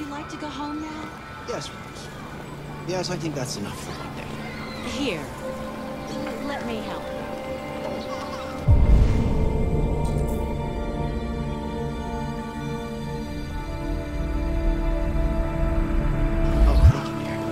you like to go home now? Yes, Rose. Yes, I think that's enough for one day. Here. Let me help. Oh, thank you, dear.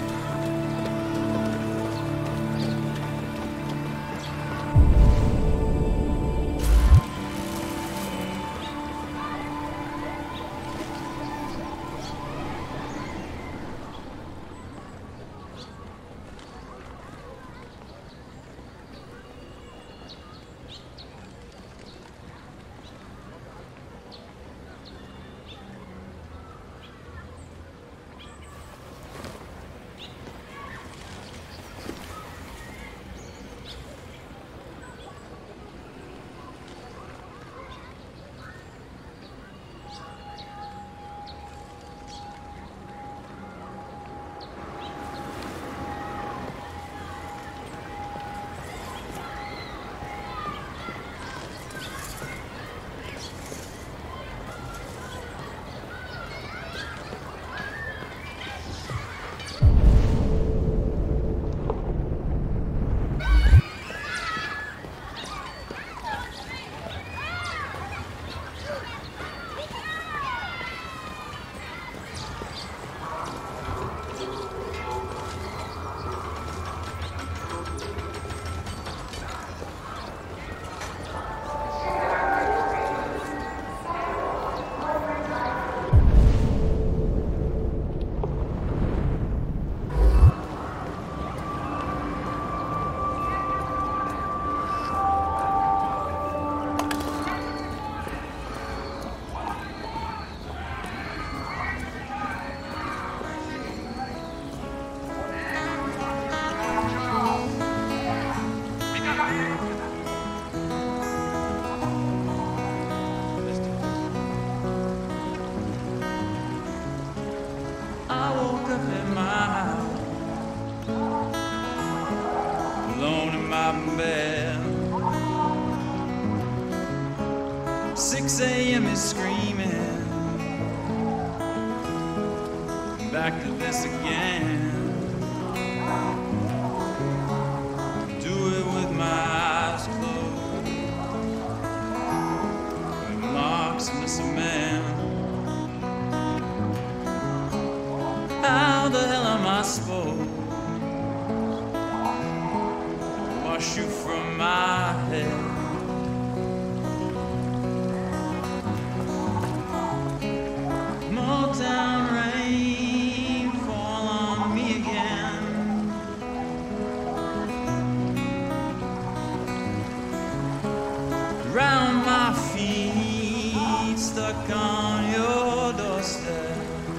I woke up in my house, alone in my bed. 6 a.m. is screaming, back to this again. Do it with my eyes closed, with marks in the cement. How the hell am I supposed to wash you from my head? Motown rain fall on me again. Round my feet, stuck on your doorstep.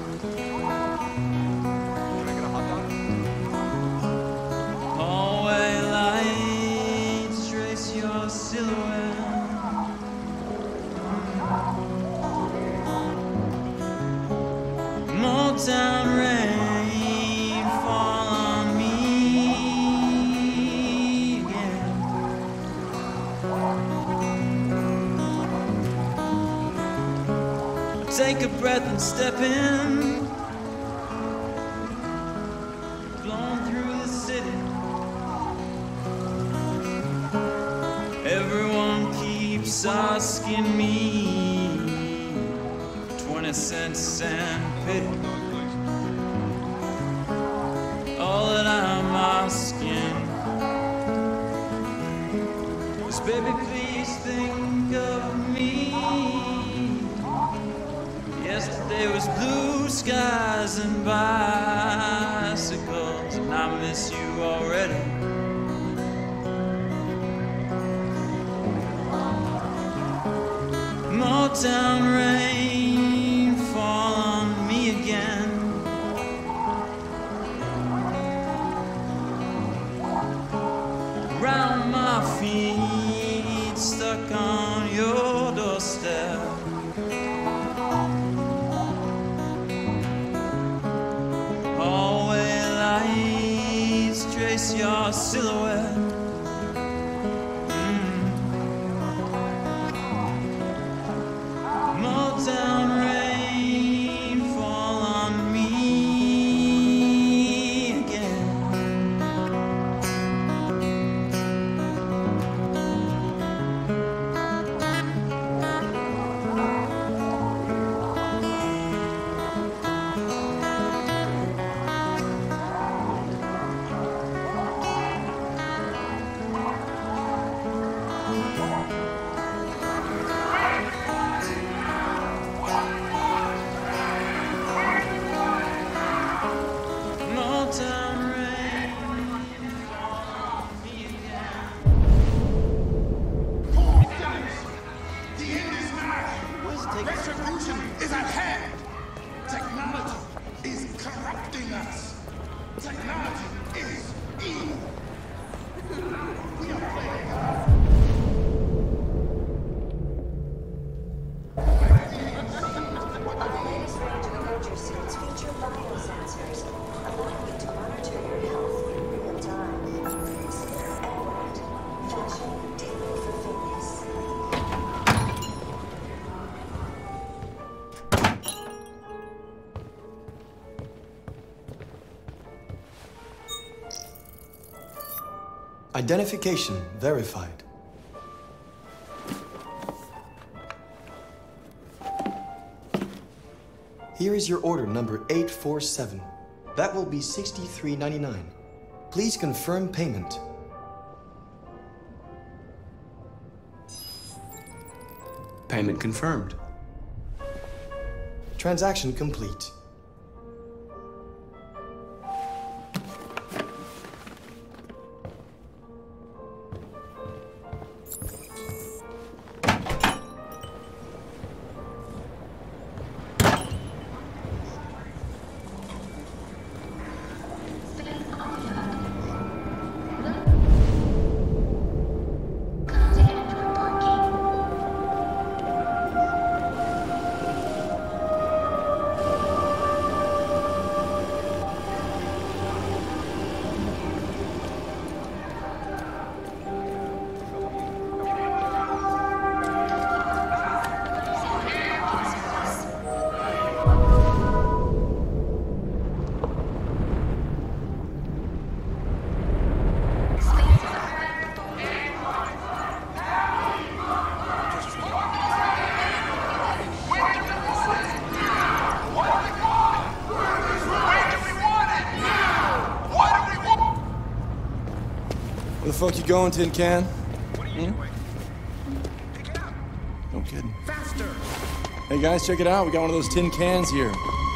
Hallway lights trace your silhouette. Motown rain fall on me again. Take a breath and step in. Blown through the city. Everyone keeps asking me 20 cents and pity. All that I'm asking is, baby, please think of me. Yesterday was blue skies and bicycles, and I miss you already. Motown rain fall on me again. Round my feet, stuck on your doorstep. Hallway lights trace your silhouette. Motown rain fall take it. Retribution is at hand. Technology is corrupting us. Technology is evil. We are playing. Our latest range of adventure suits feature biosensors, allowing you to monitor your health in real time. And fashion tailored for fitness. Identification verified. Here is your order number 847. That will be $63.99. Please confirm payment. Payment confirmed. Transaction complete. Where the fuck you going, Tin Can? No kidding. Faster! Hey guys, check it out. We got one of those tin cans here.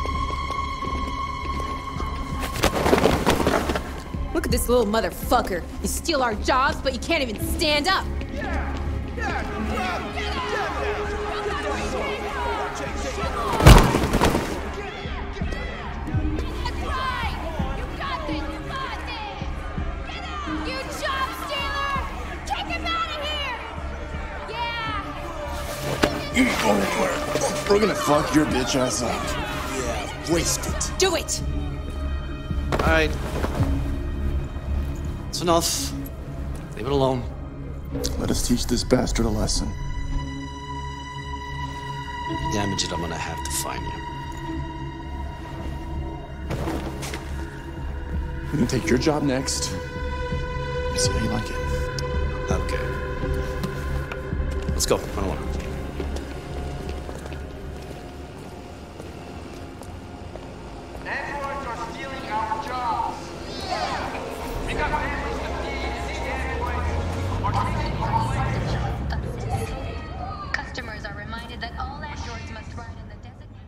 Look at this little motherfucker. You steal our jobs, but you can't even stand up. You ain't going anywhere. We're gonna fuck your bitch ass up. Yeah, waste it. Do it! All right. It's enough. Leave it alone. Let us teach this bastard a lesson. You damage it, I'm gonna have to fine you. We're gonna take your job next. See how you like it. Okay. Let's go. Run along. Androids are stealing our jobs. We got families to feed. These androids are treating our Customers are reminded that all androids must ride in the designated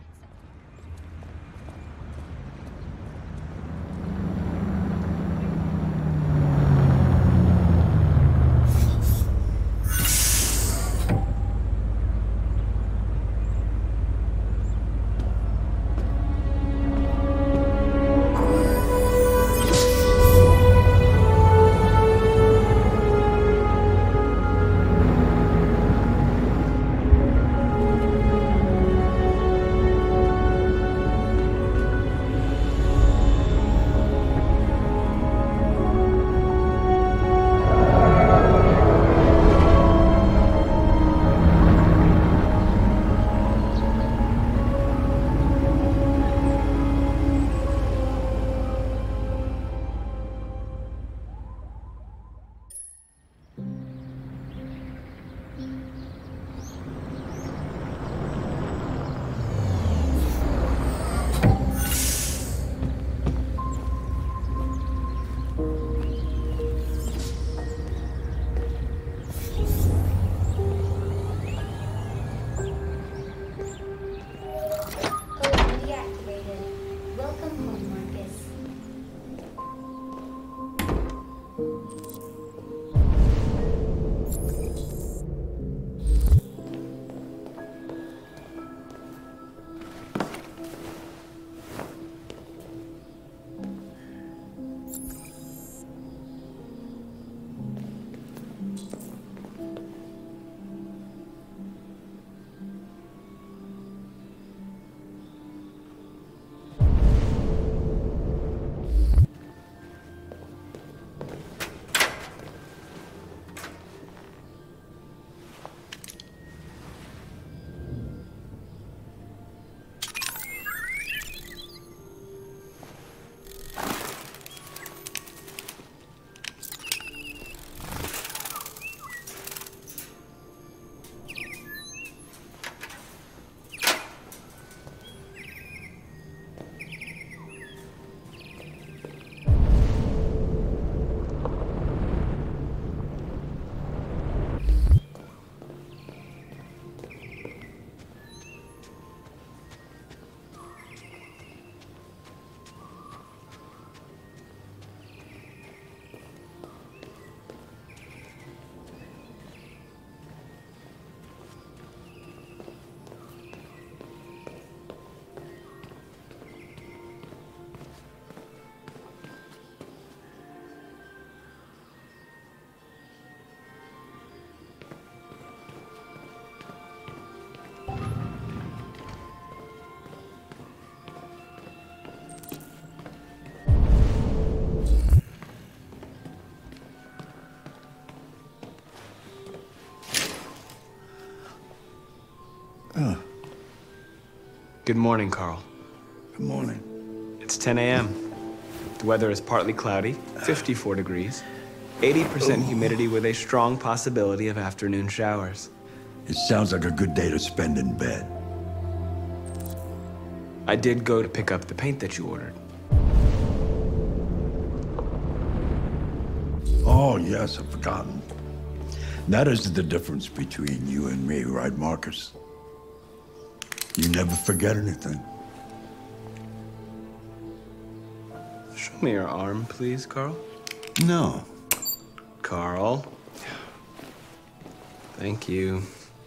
Good morning, Carl. Good morning. It's 10 a.m. The weather is partly cloudy, 54 degrees, 80% humidity with a strong possibility of afternoon showers. It sounds like a good day to spend in bed. I did go to pick up the paint that you ordered. Oh, yes, I've forgotten. That is the difference between you and me, right, Marcus? You never forget anything. Show me your arm, please, Carl. No. Carl. Thank you.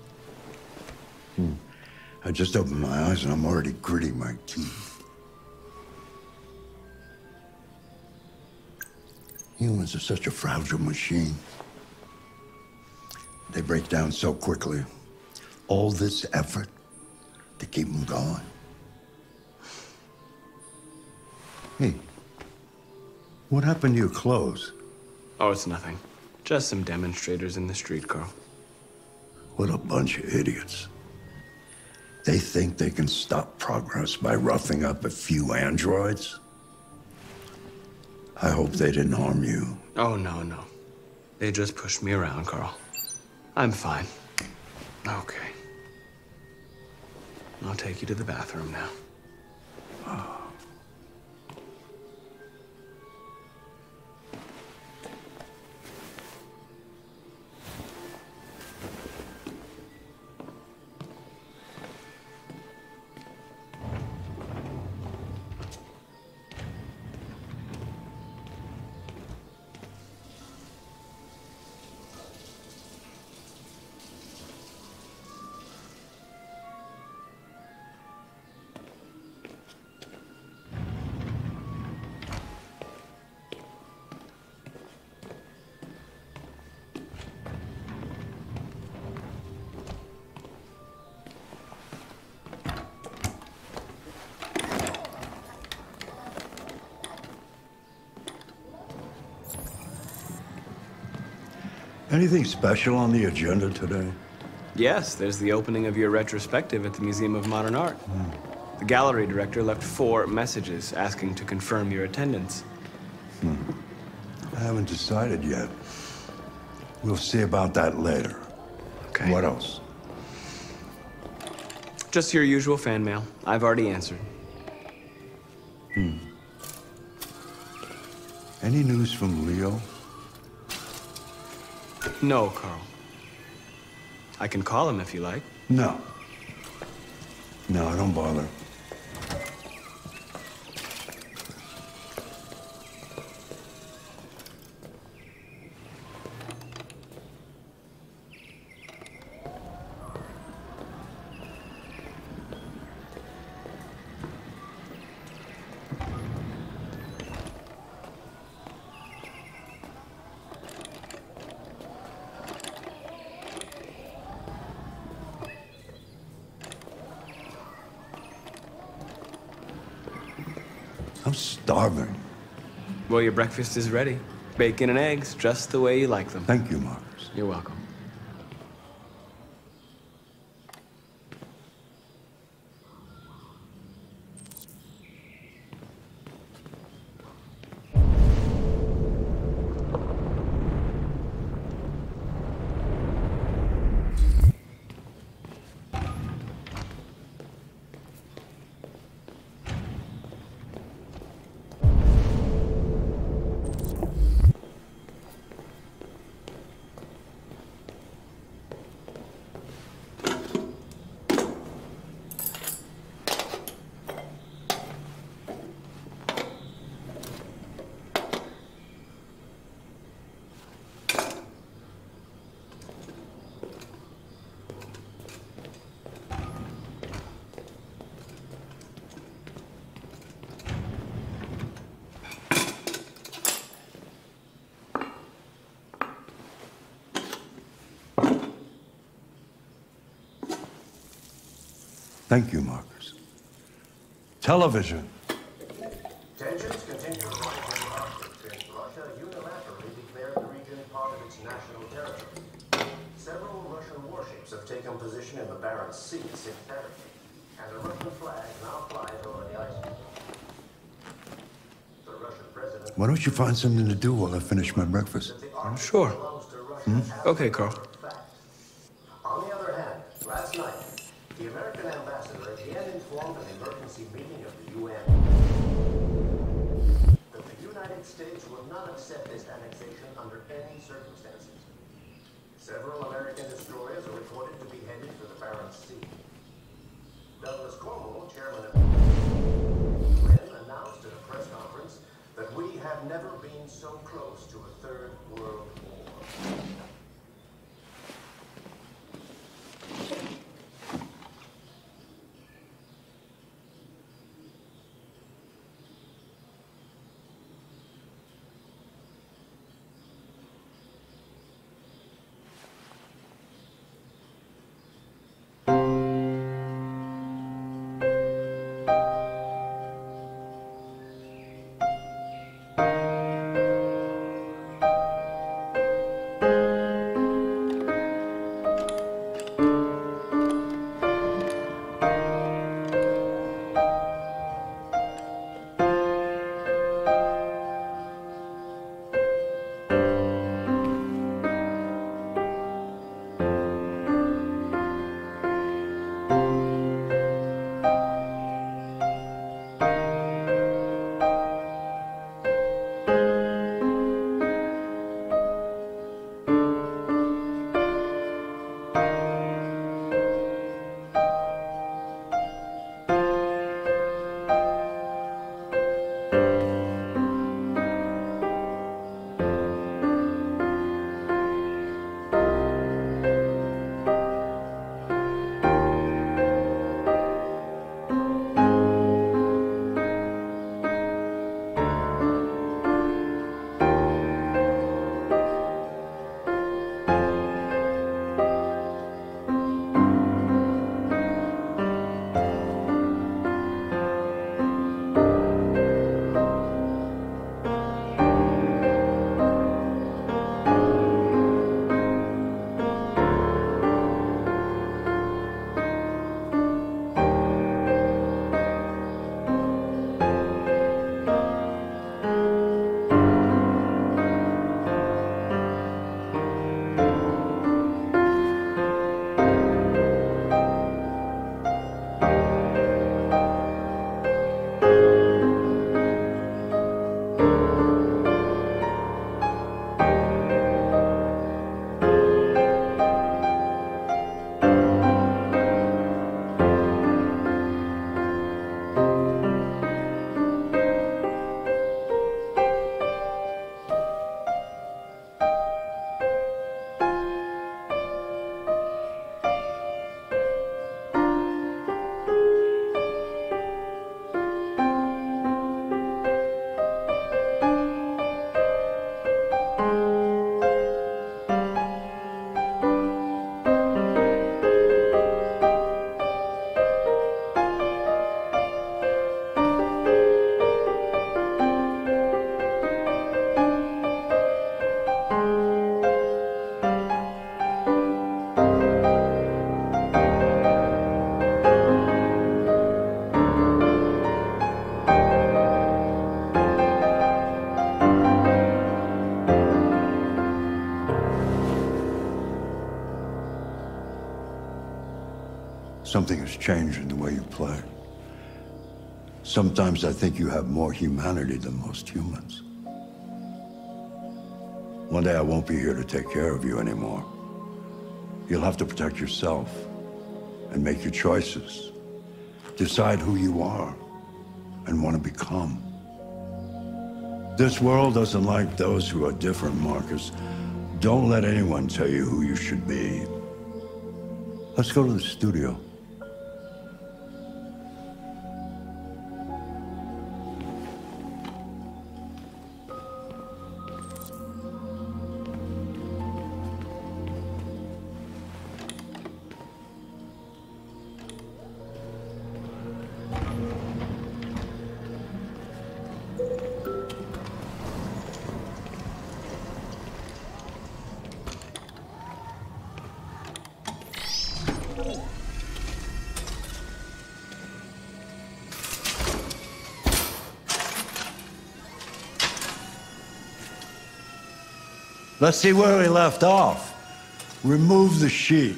I just opened my eyes and I'm already gritting my teeth. Humans are such a fragile machine. They break down so quickly. All this effort to keep them going. Hey, what happened to your clothes? Oh, it's nothing. Just some demonstrators in the street, Carl. What a bunch of idiots. They think they can stop progress by roughing up a few androids? I hope they didn't harm you. Oh, no, no. They just pushed me around, Carl. I'm fine. Okay. I'll take you to the bathroom now. Anything special on the agenda today? Yes, there's the opening of your retrospective at the Museum of Modern Art. The gallery director left 4 messages asking to confirm your attendance. I haven't decided yet. We'll see about that later. Okay. What else? Just your usual fan mail. I've already answered. Any news from Leo? No, Carl. I can call him if you like. No. No, don't bother. I'm starving. Well, your breakfast is ready. Bacon and eggs, just the way you like them. Thank you, Marcus. You're welcome. Thank you, Marcus. Television. Tensions continue to rise in the Arctic since Russia unilaterally declared the region part of its national territory. Several Russian warships ships have taken position in the Barents Sea since territory, and a Russian flag now flies over the ice. The Russian president... Why don't you find something to do while I finish my breakfast? Sure. Okay, Carl. On the other hand, last night, the American ambassador again informed an emergency meeting of the UN that the United States would not accept this annexation under any circumstances. Several American destroyers are reported to be headed for the Barents Sea. Douglas Cornwall, chairman of the UN, announced at a press conference that we have never been so close to a third world war. Something has changed in the way you play. Sometimes I think you have more humanity than most humans. One day I won't be here to take care of you anymore. You'll have to protect yourself and make your choices. Decide who you are and want to become. This world doesn't like those who are different, Marcus. Don't let anyone tell you who you should be. Let's go to the studio. Let's see where we left off. Remove the sheet.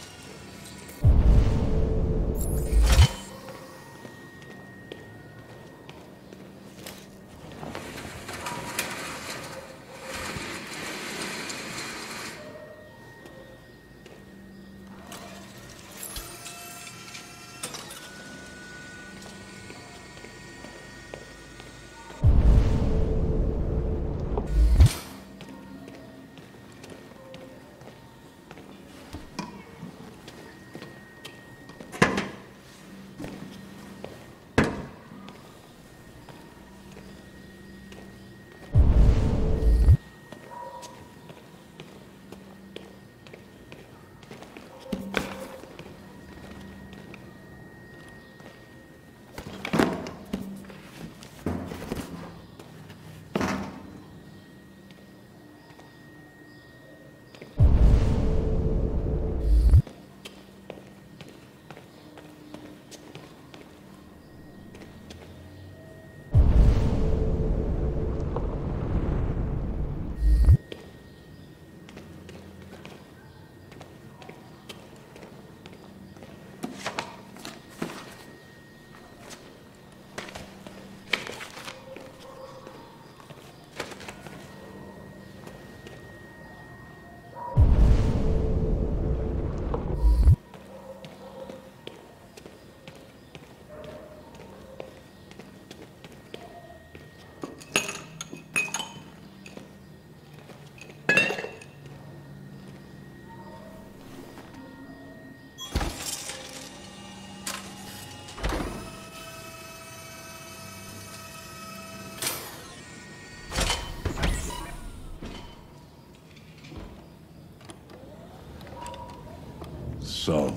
So,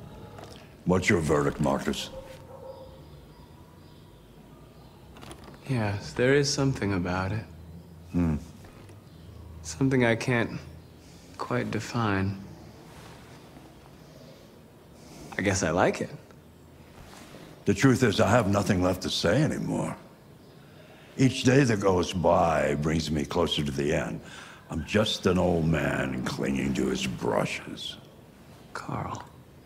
what's your verdict, Marcus? Yes, there is something about it. Something I can't quite define. I guess I like it. The truth is, I have nothing left to say anymore. Each day that goes by brings me closer to the end. I'm just an old man clinging to his brushes. Carl.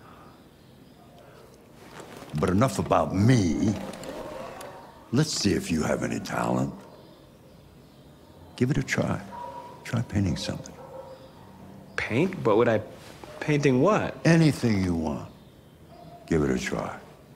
But enough about me. Let's see if you have any talent. Give it a try. Try painting something. Paint? What would I... Painting what? Anything you want. Give it a try.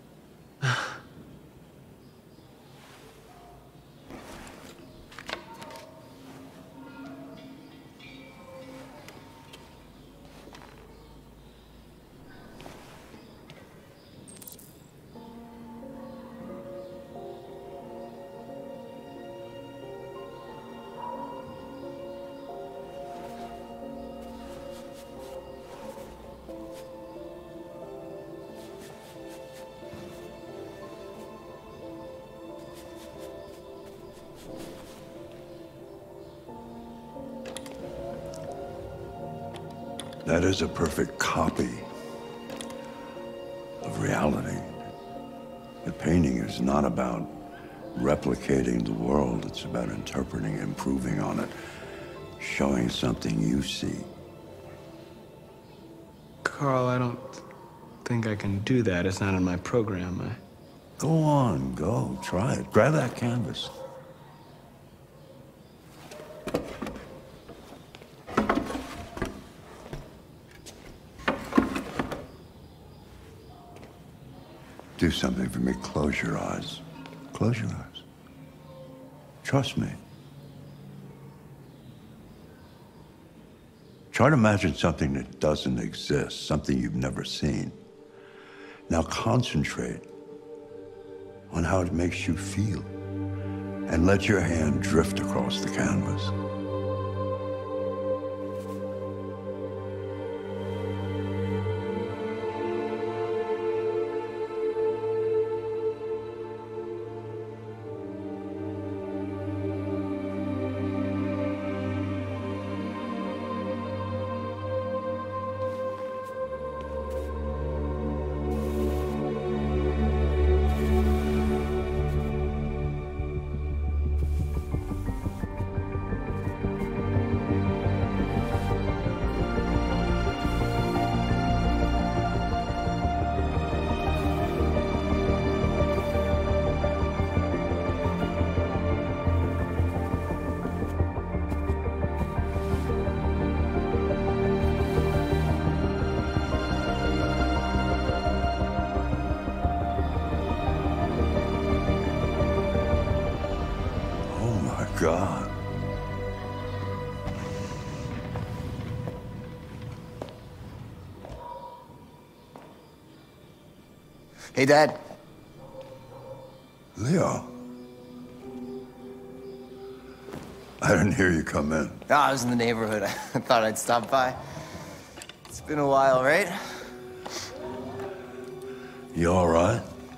That is a perfect copy of reality. The painting is not about replicating the world. It's about interpreting, improving on it, showing something you see. Carl, I don't think I can do that. It's not in my program. Go on, go. Try it. Grab that canvas. Do something for me. Close your eyes. Close your eyes. Trust me. Try to imagine something that doesn't exist, something you've never seen. Now concentrate on how it makes you feel, and let your hand drift across the canvas. God. Hey, Dad. Leo. I didn't hear you come in. Oh, I was in the neighborhood. I thought I'd stop by. It's been a while, right? You all right?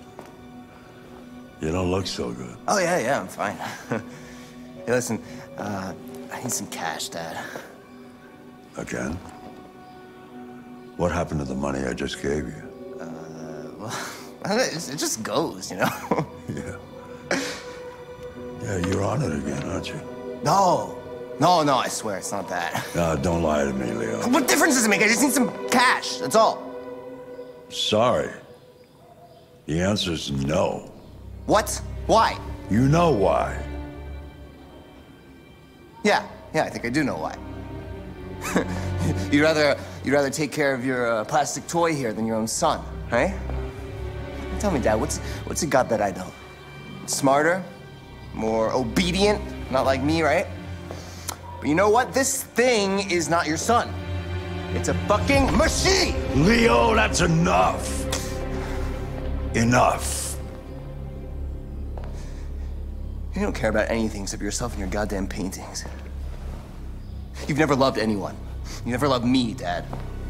You don't look so good. Oh, yeah, I'm fine. Hey, listen, I need some cash, Dad. Again? What happened to the money I just gave you? Well, it just goes, you know? Yeah. Yeah, you're on it again, aren't you? No, I swear, it's not that. No, don't lie to me, Leo. What difference does it make? I just need some cash, that's all. Sorry. The answer's no. What? Why? You know why. Yeah, I think I do know why. You'd rather take care of your plastic toy here than your own son, right? Tell me, Dad, what's it got that I don't? Smarter? More obedient? Not like me, right? But you know what? This thing is not your son. It's a fucking machine! Leo, that's enough. Enough. You don't care about anything except yourself and your goddamn paintings. You've never loved anyone. You never loved me, Dad.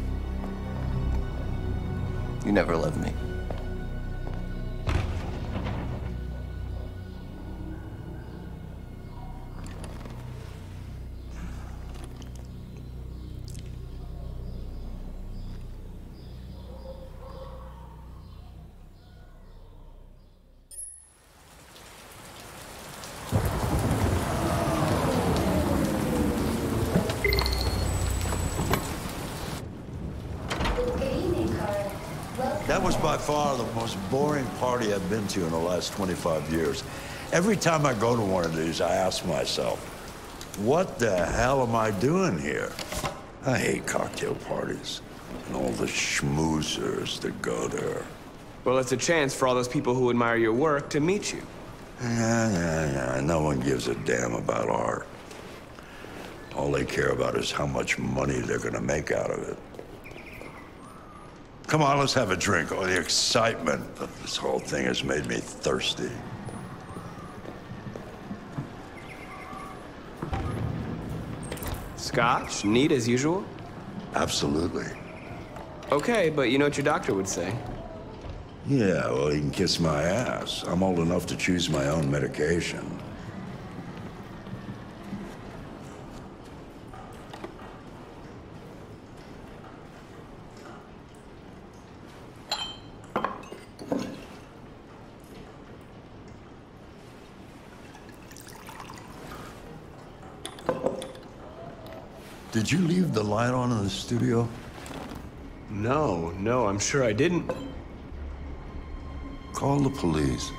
You never loved me. That was by far the most boring party I've been to in the last 25 years. Every time I go to one of these, I ask myself, what the hell am I doing here? I hate cocktail parties and all the schmoozers that go there. Well, it's a chance for all those people who admire your work to meet you. Yeah. No one gives a damn about art. All they care about is how much money they're gonna make out of it. Come on, let's have a drink. Oh, the excitement of this whole thing has made me thirsty. Scotch? Neat as usual? Absolutely. Okay, but you know what your doctor would say. Yeah, well, he can kiss my ass. I'm old enough to choose my own medication. Did you leave the light on in the studio? No, I'm sure I didn't. Call the police.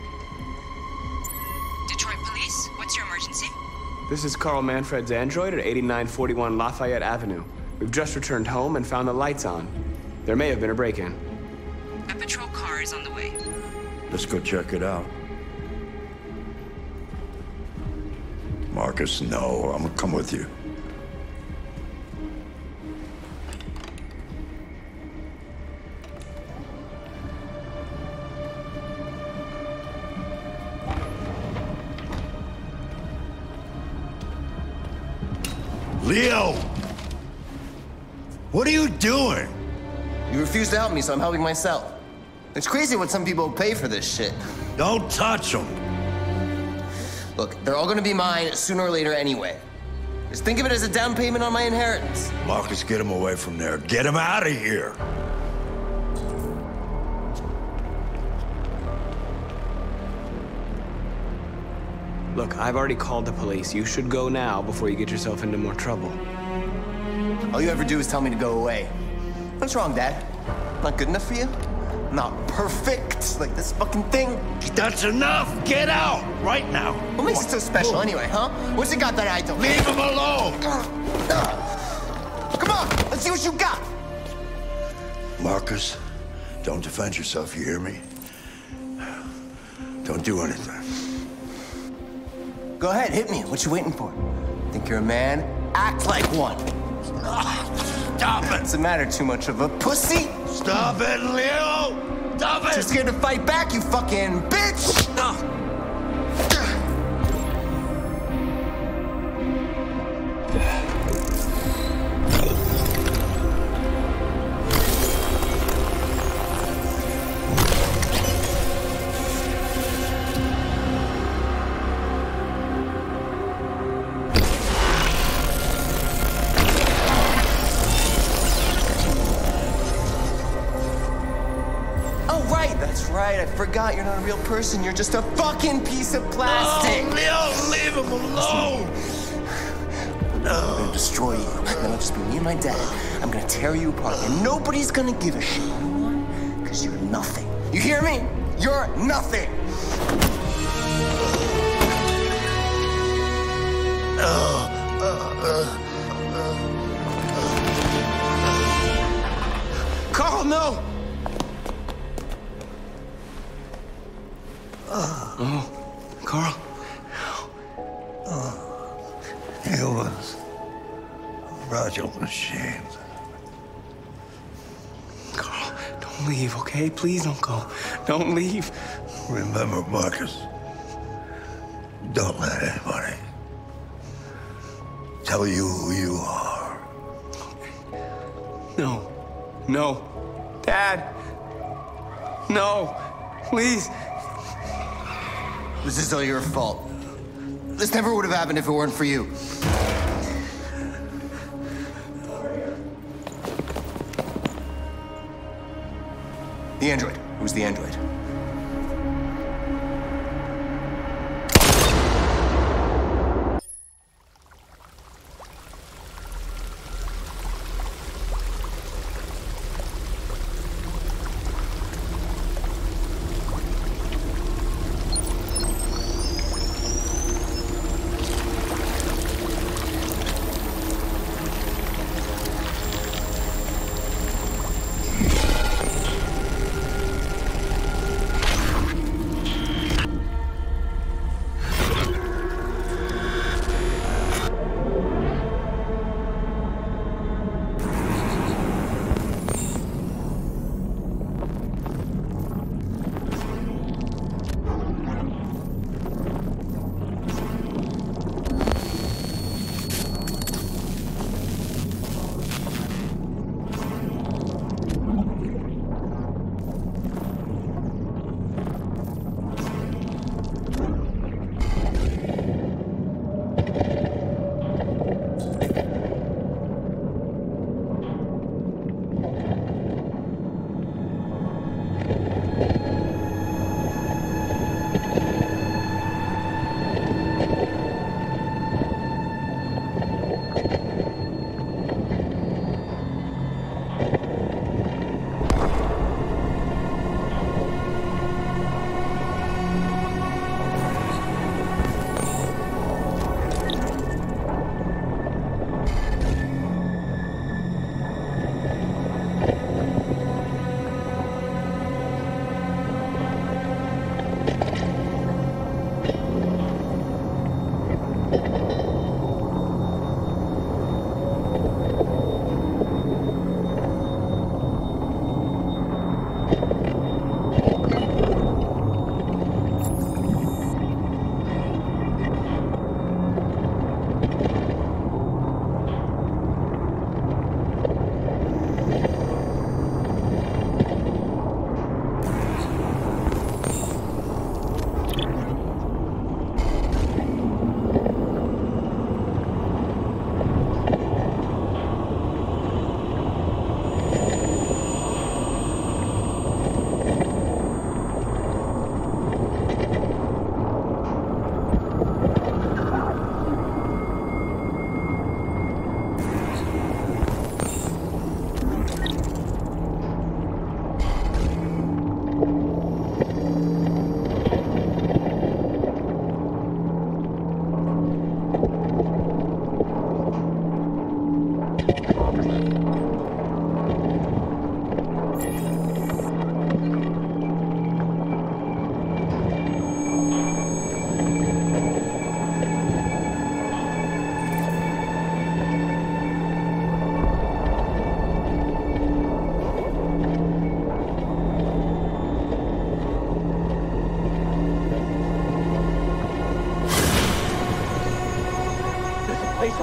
Detroit Police, what's your emergency? This is Carl Manfred's android at 8941 Lafayette Avenue. We've just returned home and found the lights on. There may have been a break-in. A patrol car is on the way. Let's go check it out. Marcus, no. I'm gonna come with you. Leo! What are you doing? You refuse to help me, so I'm helping myself. It's crazy what some people pay for this shit. Don't touch them. Look, they're all gonna be mine sooner or later anyway. Just think of it as a down payment on my inheritance. Marcus, get him away from there. Get him out of here. Look, I've already called the police. You should go now before you get yourself into more trouble. All you ever do is tell me to go away. What's wrong, Dad? Not good enough for you? Not perfect, like this fucking thing? That's enough! Get out! Right now! What makes it so special anyway, huh? What's it got that I don't? Leave him alone! Come on, let's see what you got! Marcus, don't defend yourself, you hear me? Don't do anything. Go ahead, hit me. What you waiting for? Think you're a man? Act like one. Stop it! What's the matter? Too much of a pussy? Stop it, Leo! Stop it! Too scared to fight back, you fucking bitch! Right, I forgot you're not a real person. You're just a fucking piece of plastic. No, Leo, leave him alone. I'm gonna destroy you. Then it'll just be me and my dad. I'm gonna tear you apart, and nobody's gonna give a shit. You know why? Because you're nothing. You hear me? You're nothing. Carl, no! Oh, Carl. He was a fragile machine. Carl, don't leave, okay? Please don't go. Don't leave. Remember, Marcus, don't let anybody tell you who you are. No. No. Dad. No. Please. This is all your fault. This never would have happened if it weren't for you. The android. It was the android.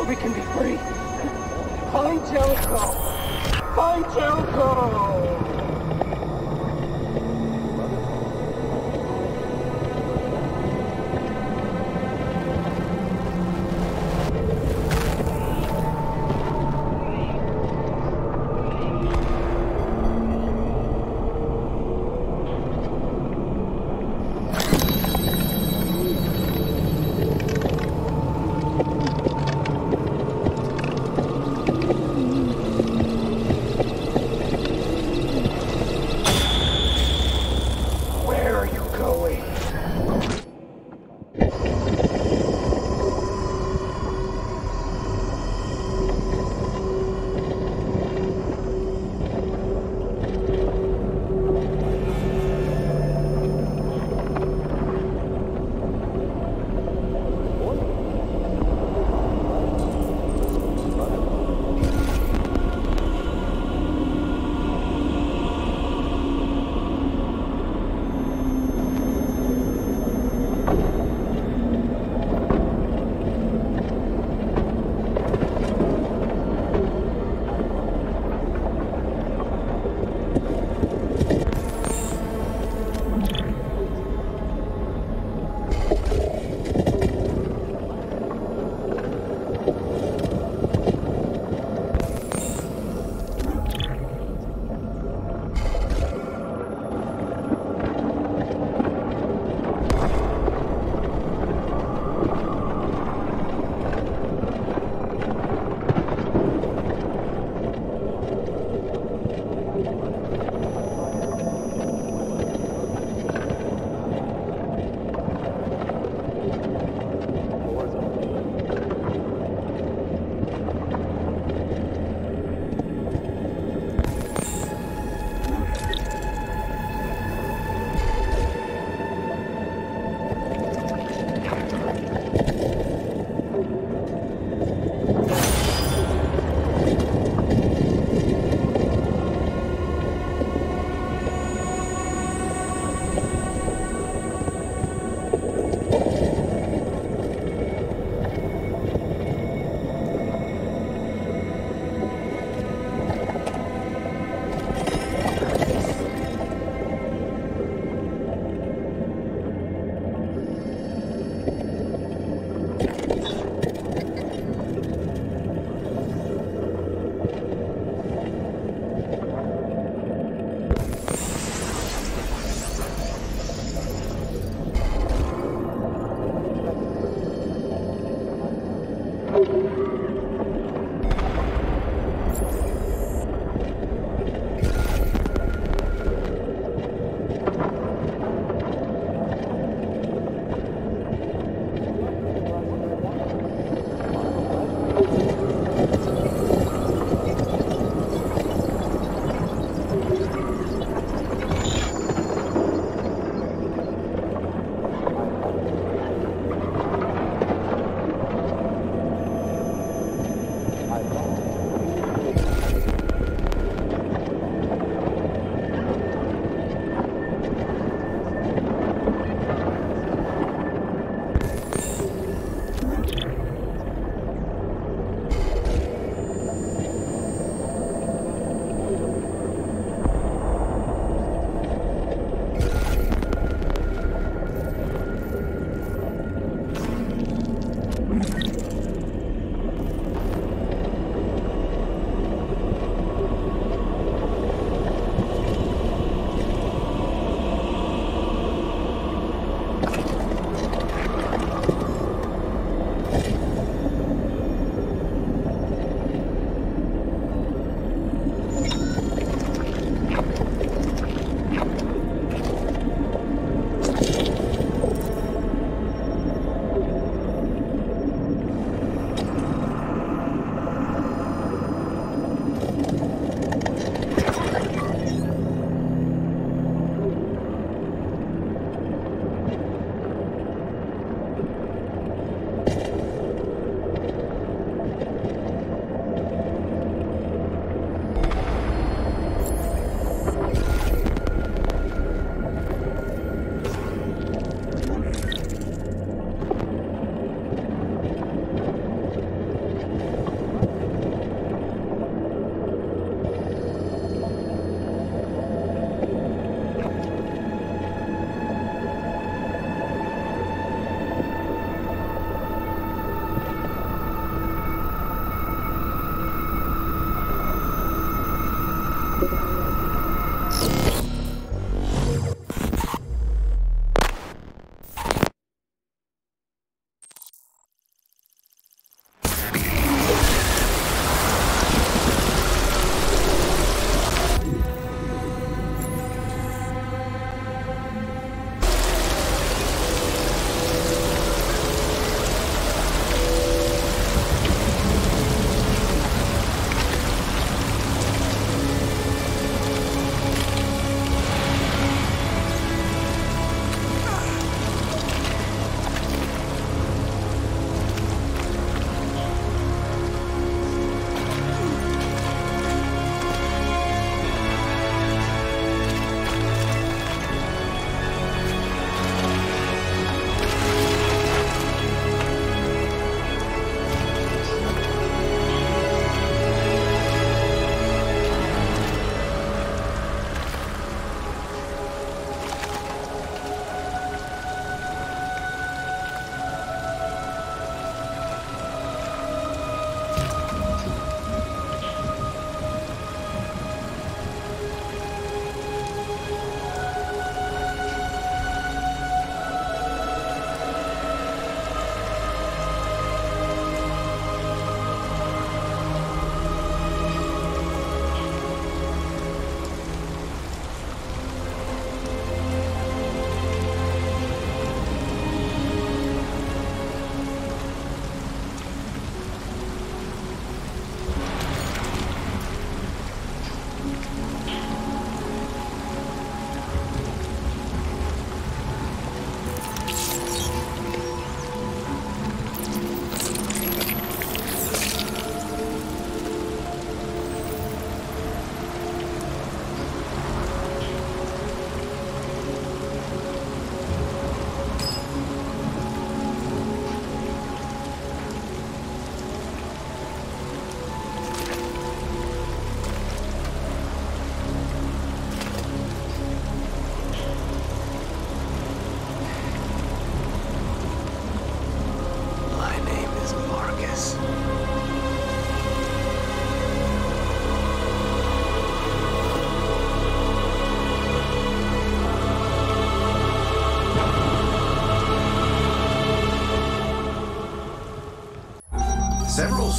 so we can be free. Find Jericho! Find Jericho!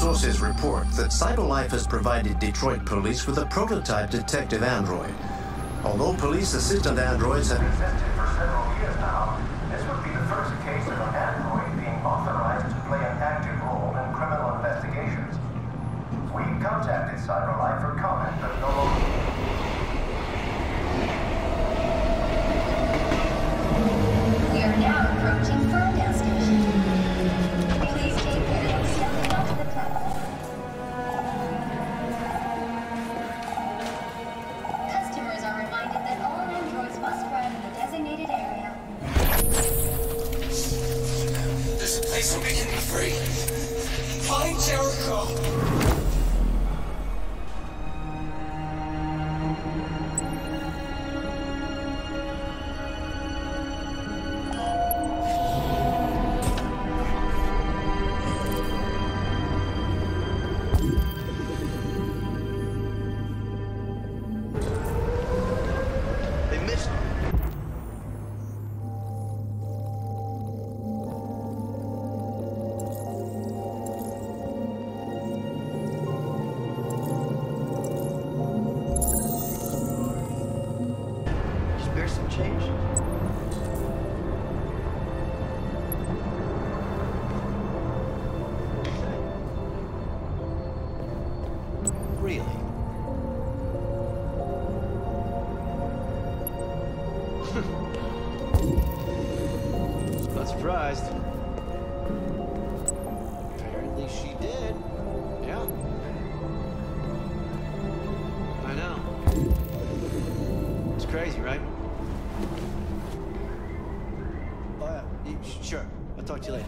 Sources report that CyberLife has provided Detroit police with a prototype detective android. Although police assistant androids have existed for several years now, this would be the first case of an android being authorized to play an active role in criminal investigations. We contacted CyberLife for comment, but no longer. We are now approaching Ferndale Station. Please take the next step onto the platform. Customers are reminded that all androids must run in the designated area. There's a place where we can be free. Find Jericho! They missed me. Spare some change. Really? Not surprised. Apparently she did. Yeah. I know. It's crazy, right? Oh, yeah. Sure. I'll talk to you later.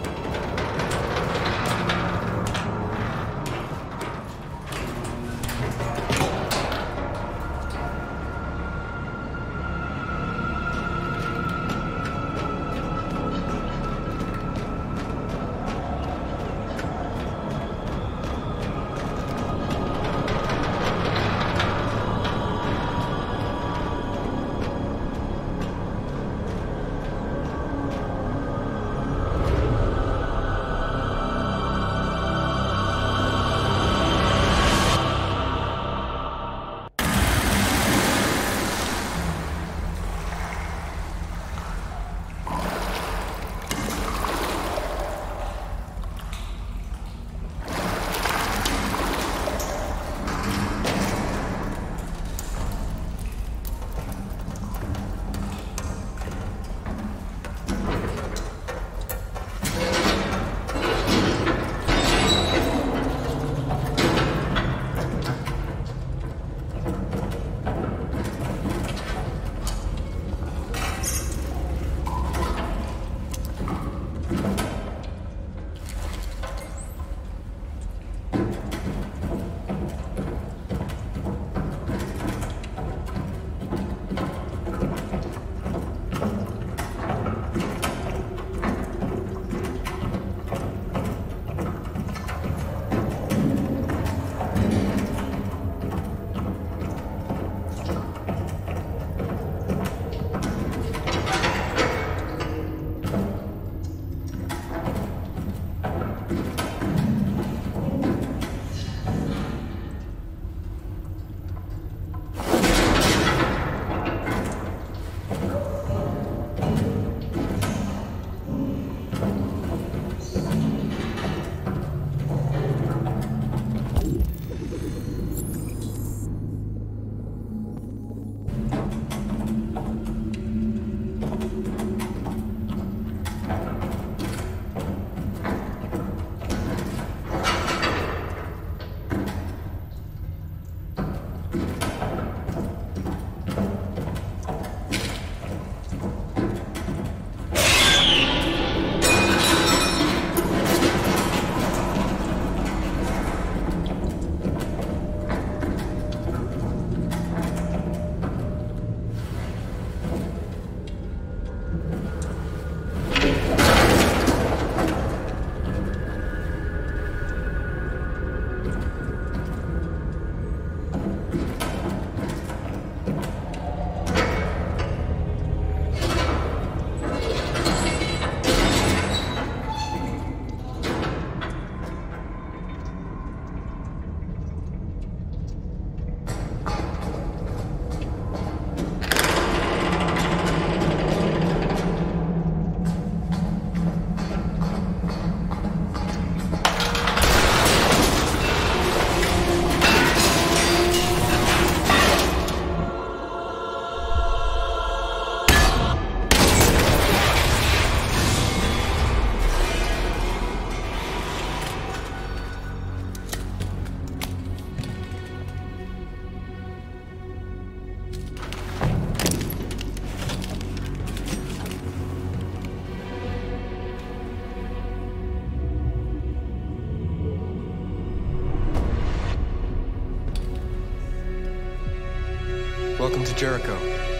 Welcome to Jericho.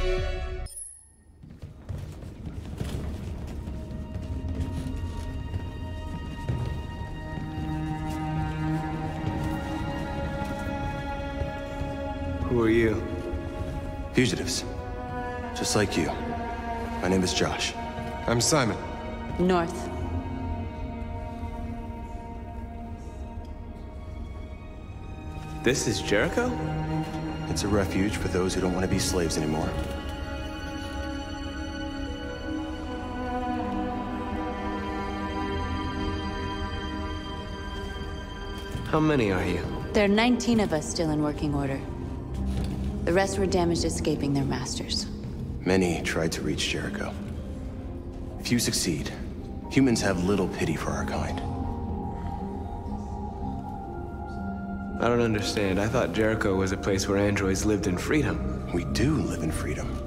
Who are you? Fugitives. Just like you. My name is Josh. I'm Simon. North. This is Jericho? It's a refuge for those who don't want to be slaves anymore. How many are you? There are 19 of us still in working order. The rest were damaged escaping their masters. Many tried to reach Jericho. Few succeed. Humans have little pity for our kind. I don't understand. I thought Jericho was a place where androids lived in freedom. We do live in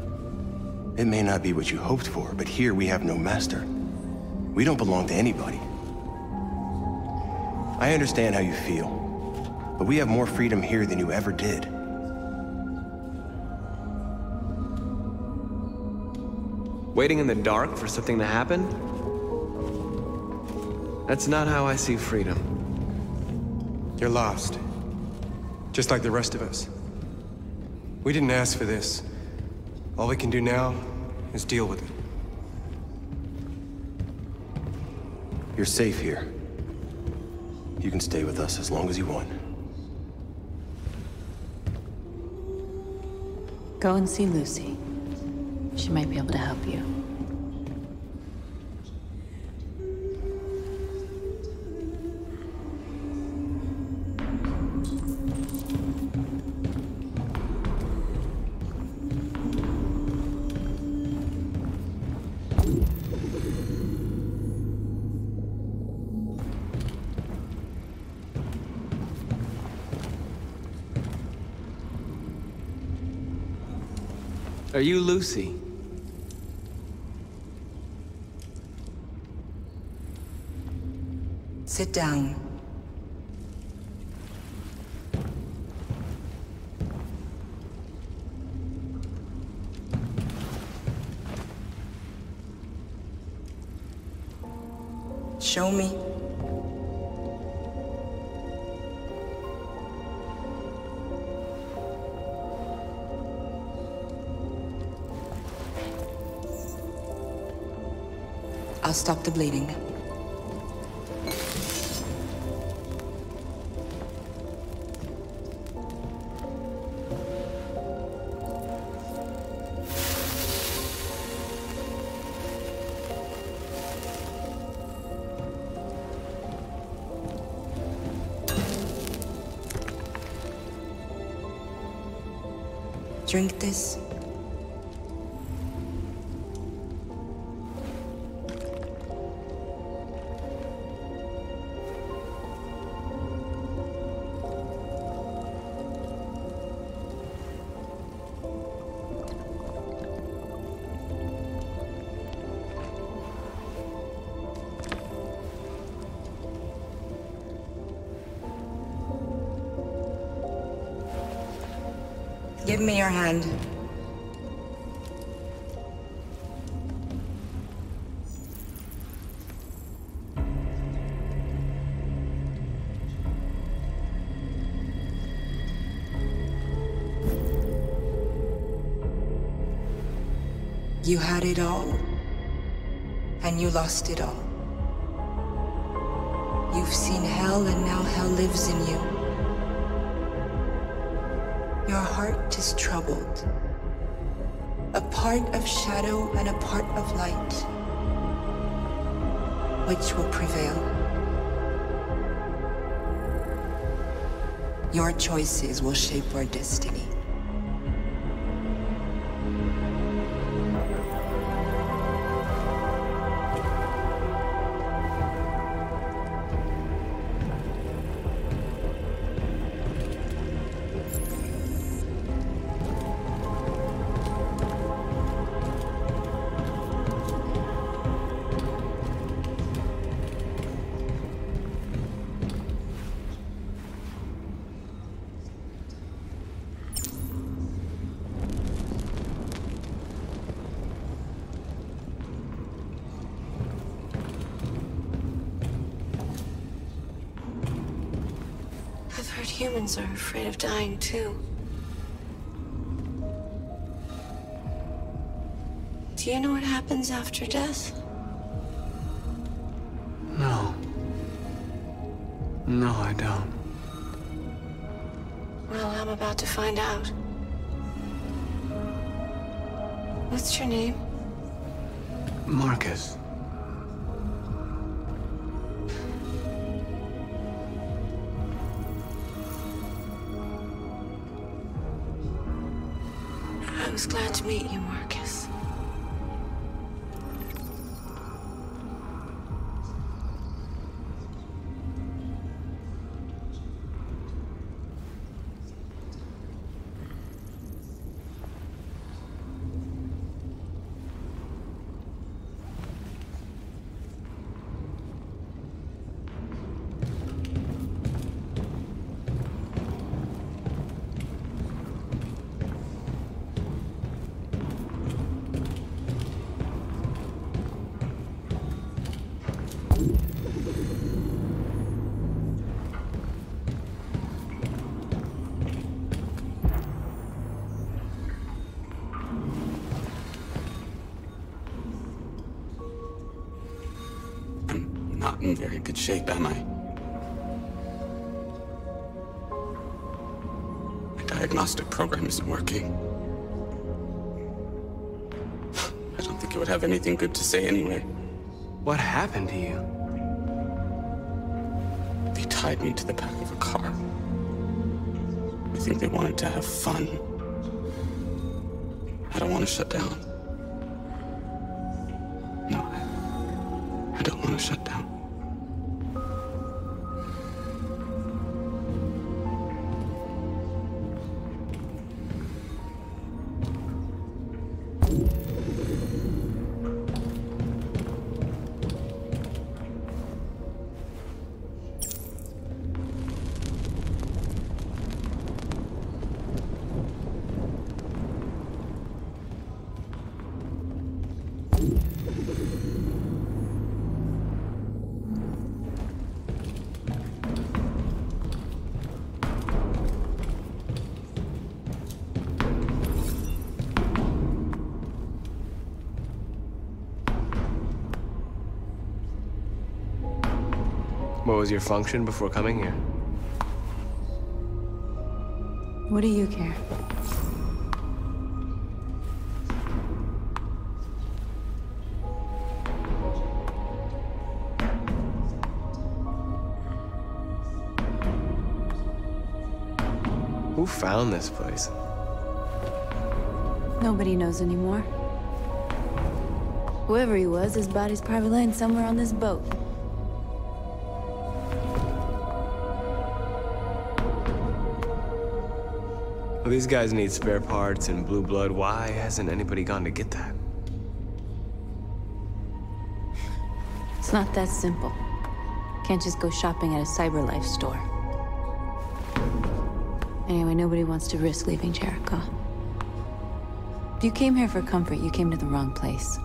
freedom. It may not be what you hoped for, but here we have no master. We don't belong to anybody. I understand how you feel, but we have more freedom here than you ever did. Waiting in the dark for something to happen? That's not how I see freedom. You're lost. Just like the rest of us. We didn't ask for this. All we can do now is deal with it. You're safe here. You can stay with us as long as you want. Go and see Lucy. She might be able to help you. Are you Lucy? Sit down. Show me. I'll stop the bleeding. Drink this. Give me your hand. You had it all, and you lost it all. You've seen hell, and now hell lives in you. Your heart is troubled. A part of shadow and a part of light. Which will prevail? Your choices will shape our destiny. I've heard humans are afraid of dying too. Do you know what happens after death? No. No, I don't. Well, I'm about to find out. What's your name? Marcus. I was glad to meet you, Marcus. not in very good shape, am I? My diagnostic program isn't working. I don't think it would have anything good to say anyway. What happened to you? They tied me to the back of a car. I think they wanted to have fun. I don't want to shut down. No, I don't want to shut down. What was your function before coming here? What do you care? Who found this place? Nobody knows anymore. Whoever he was, his body's probably laying somewhere on this boat. Well, these guys need spare parts and blue blood. Why hasn't anybody gone to get that? It's not that simple. Can't just go shopping at a CyberLife store. Anyway, nobody wants to risk leaving Jericho. If you came here for comfort, you came to the wrong place.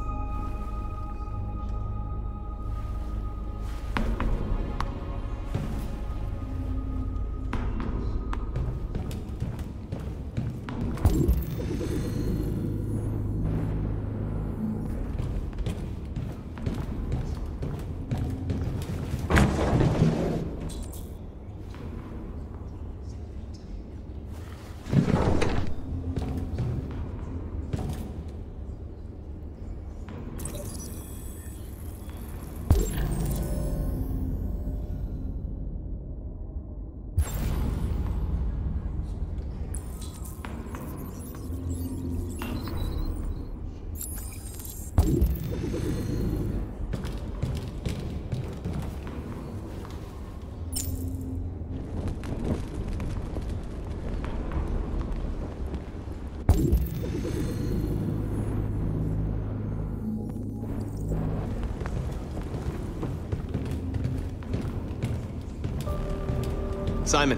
Simon.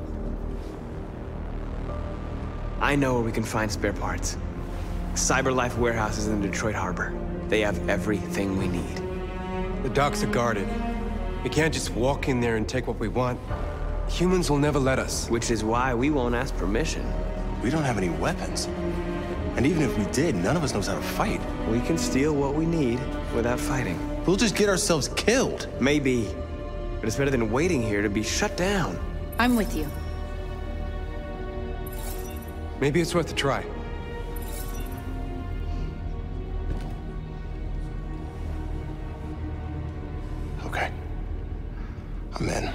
I know where we can find spare parts. CyberLife warehouse is in the Detroit Harbor. They have everything we need. The docks are guarded. We can't just walk in there and take what we want. Humans will never let us. Which is why we won't ask permission. We don't have any weapons. And even if we did, none of us knows how to fight. We can steal what we need without fighting. We'll just get ourselves killed. Maybe. But it's better than waiting here to be shut down. I'm with you. Maybe it's worth a try. Okay. I'm in.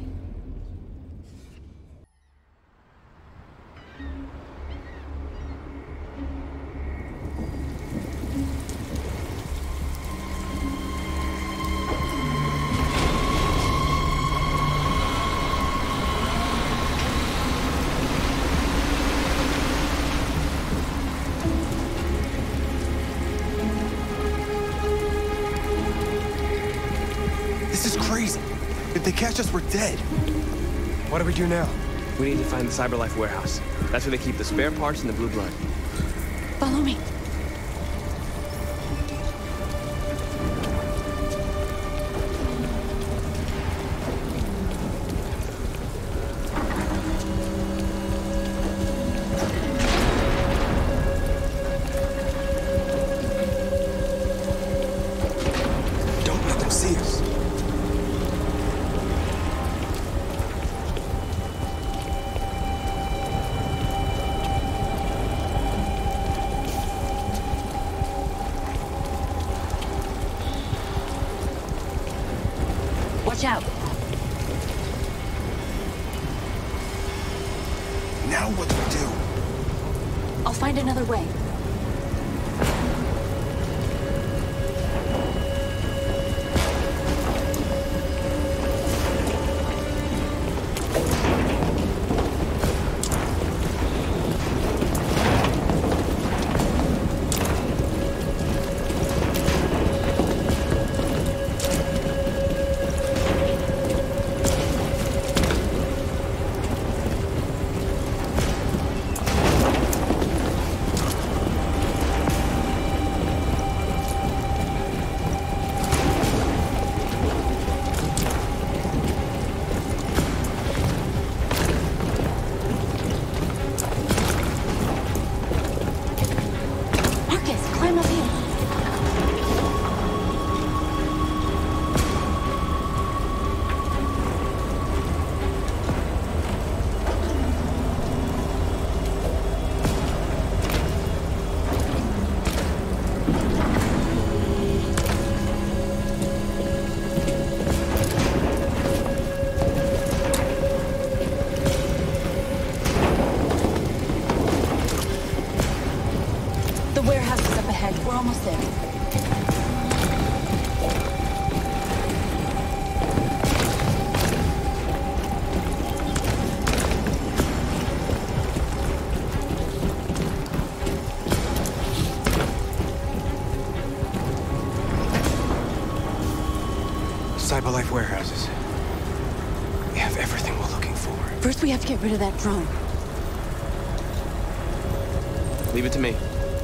If they catch us, we're dead. What do we do now? We need to find the CyberLife warehouse. That's where they keep the spare parts and the blue blood. Follow me. Don't let them see us. Watch out. Now what do we do? I'll find another way. We're almost there. Cyberlife warehouses. We have everything we're looking for. First, we have to get rid of that drone. Leave it to me.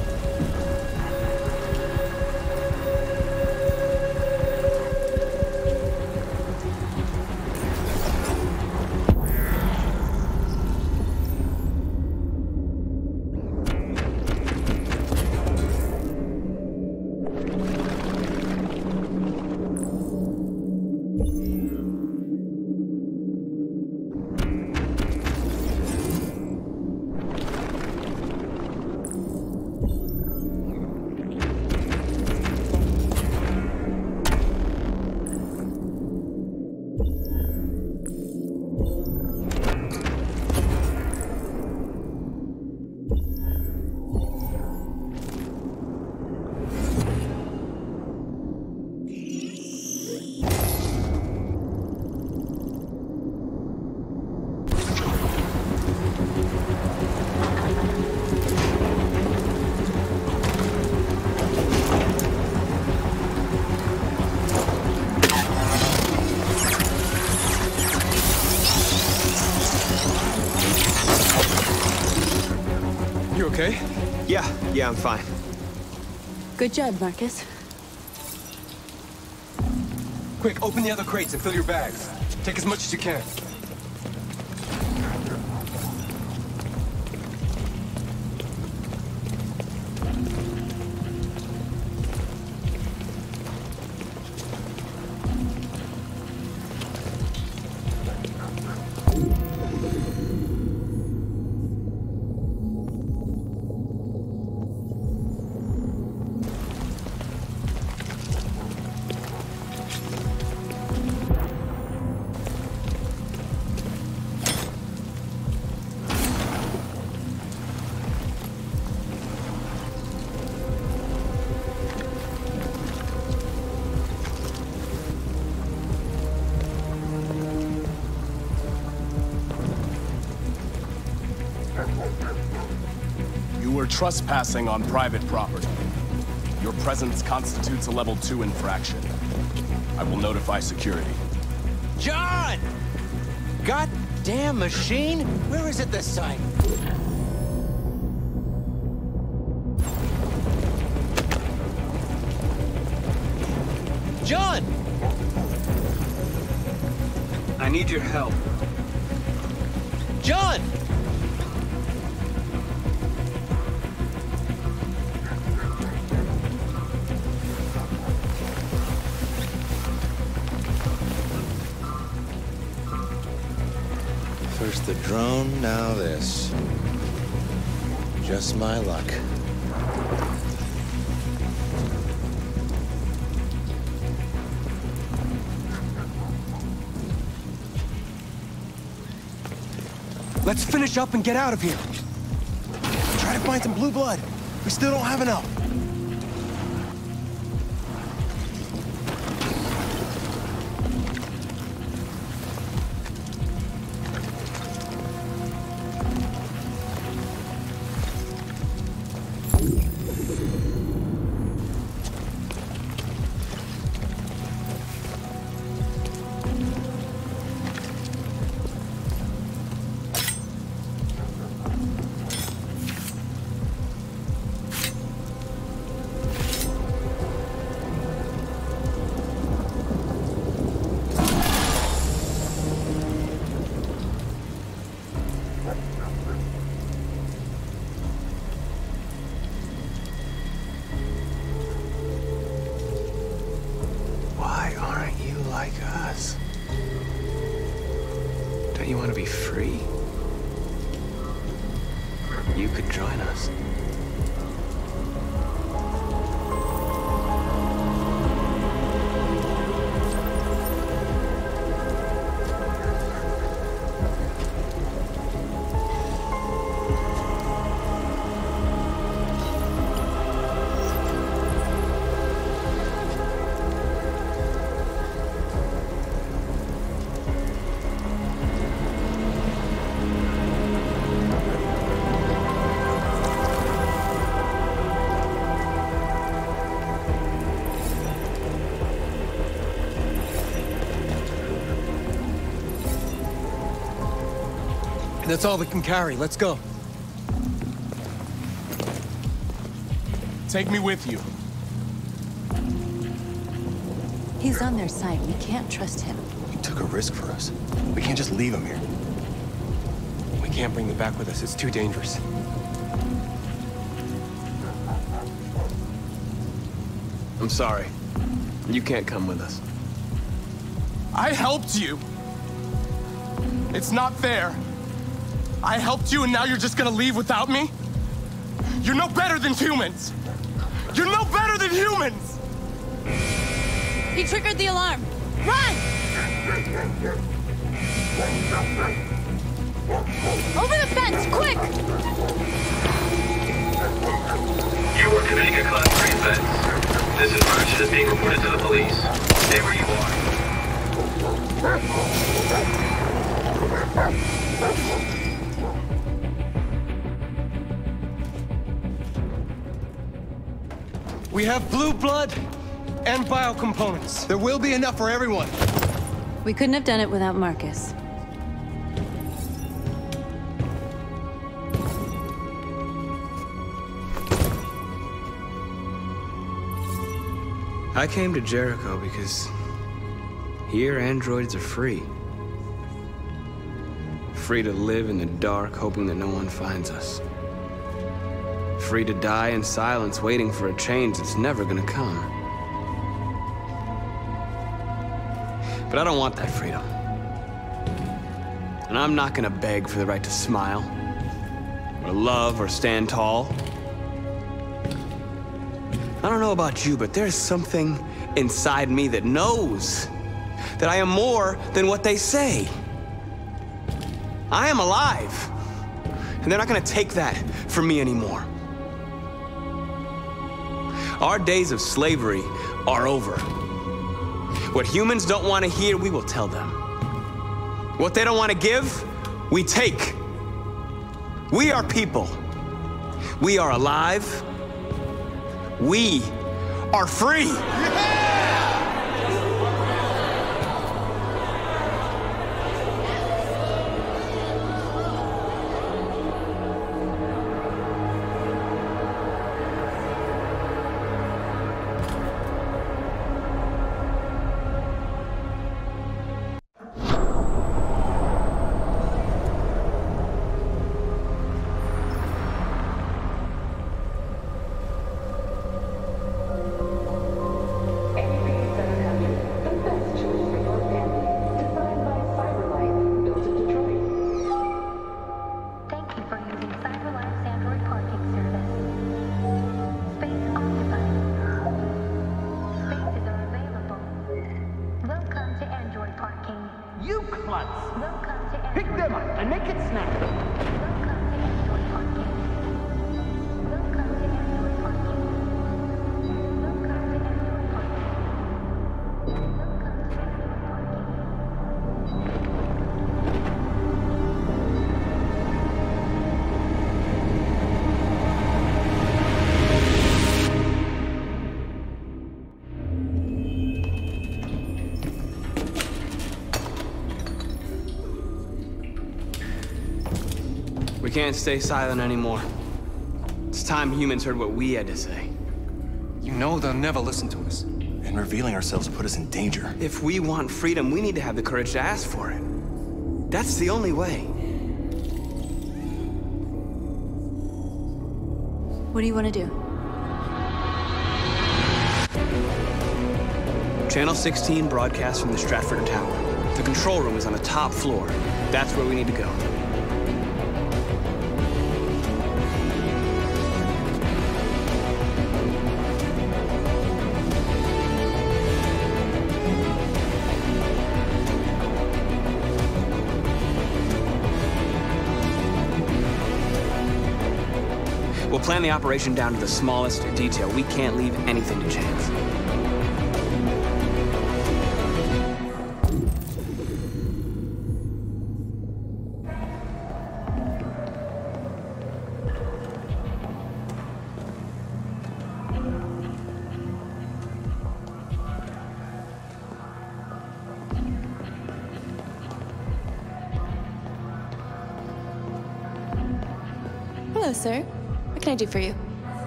Okay? Yeah, I'm fine. Good job, Marcus. Quick, open the other crates and fill your bags. Take as much as you can. You were trespassing on private property. Your presence constitutes a level 2 infraction. I will notify security. John! Goddamn machine! Where is it this time? John! I need your help. John! First the drone, now this. Just my luck. Let's finish up and get out of here. Try to find some blue blood. We still don't have enough. Why aren't you like us? Don't you want to be free? You could join us. That's all we can carry. Let's go. Take me with you. He's on their side. We can't trust him. He took a risk for us. We can't just leave him here. We can't bring them back with us. It's too dangerous. I'm sorry. You can't come with us. I helped you. It's not fair. I helped you and now you're just gonna leave without me? You're no better than humans! You're no better than humans! He triggered the alarm. Run! Over the fence, quick! You are committing a Class 3 offense. This infraction is being reported to the police. Stay where you are. We have blue blood and biocomponents. There will be enough for everyone. We couldn't have done it without Marcus. I came to Jericho because here androids are free. Free to live in the dark, hoping that no one finds us. Free to die in silence, waiting for a change that's never gonna come. But I don't want that freedom. And I'm not gonna beg for the right to smile, or love, or stand tall. I don't know about you, but there's something inside me that knows that I am more than what they say. I am alive, and they're not gonna take that from me anymore. Our days of slavery are over. What humans don't want to hear, we will tell them. What they don't want to give, we take. We are people. We are alive. We are free. You klutz! Welcome to Pick them up and make it snappy. We can't stay silent anymore. It's time humans heard what we had to say. You know they'll never listen to us. And revealing ourselves put us in danger. If we want freedom, we need to have the courage to ask for it. That's the only way. What do you want to do? Channel 16 broadcasts from the Stratford Tower. The control room is on the top floor. That's where we need to go. We'll plan the operation down to the smallest detail. We can't leave anything to chance. Hello, sir. What can I do for you?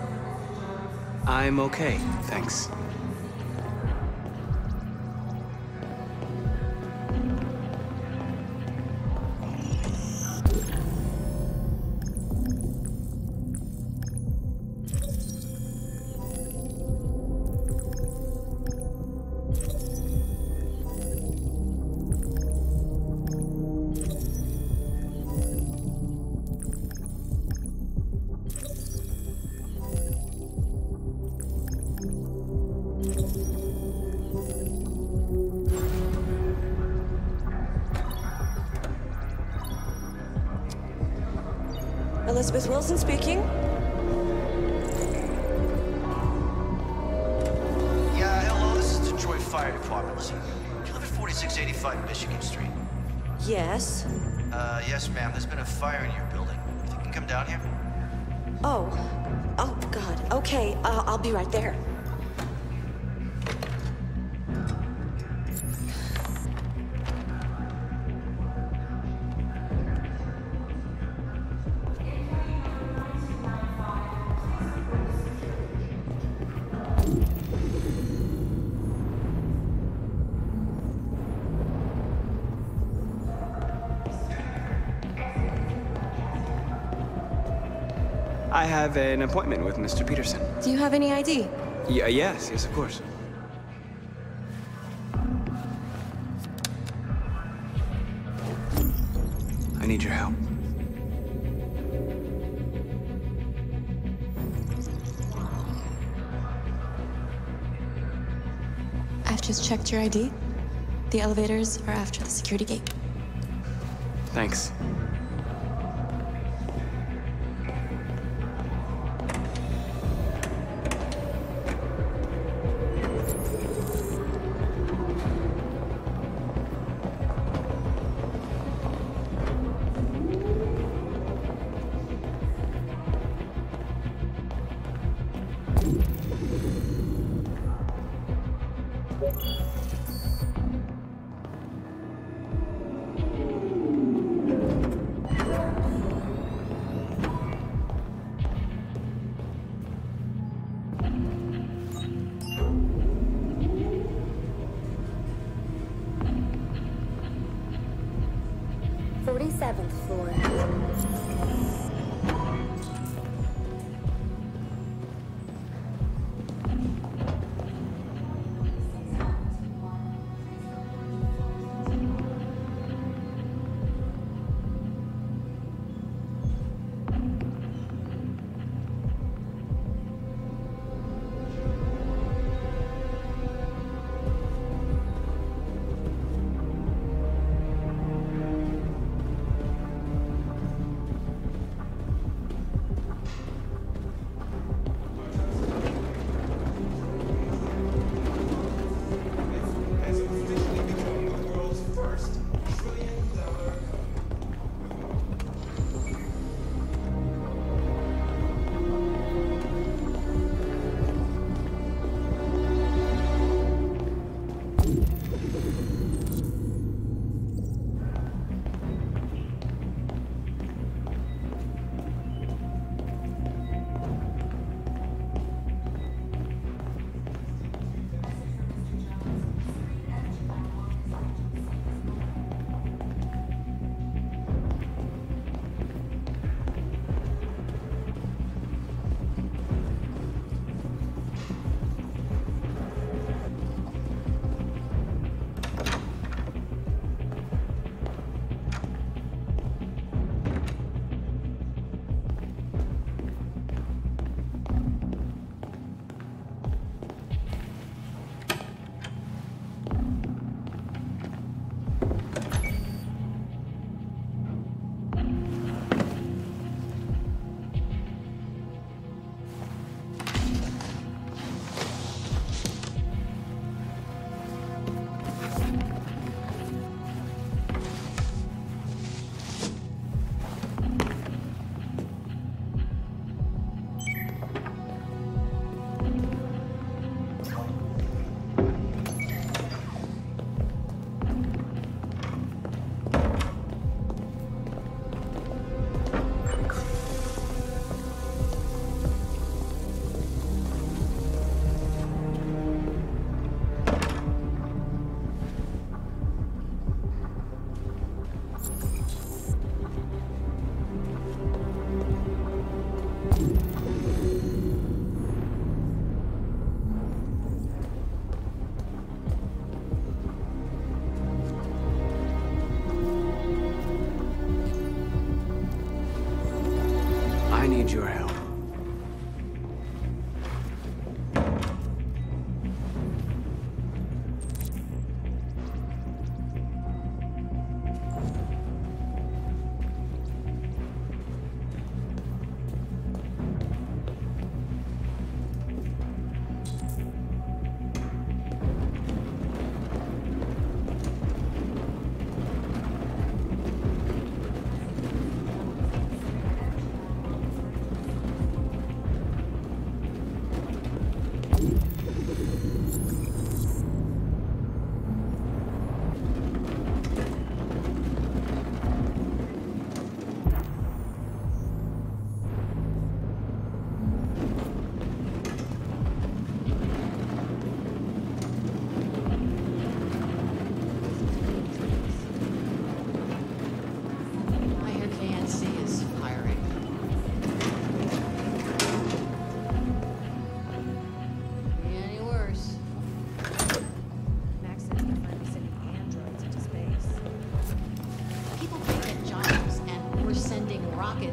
I'm okay, thanks. Elizabeth Wilson speaking. Yeah, hello, this is Detroit Fire Department. Listen, do you live at 4685 Michigan Street? Yes. Yes, ma'am. There's been a fire in your building. You think you can come down here? Oh. Oh, God. Okay, I'll be right there. I have an appointment with Mr. Peterson. Do you have any ID? Yes, of course. I need your help. I've just checked your ID. The elevators are after the security gate. Thanks.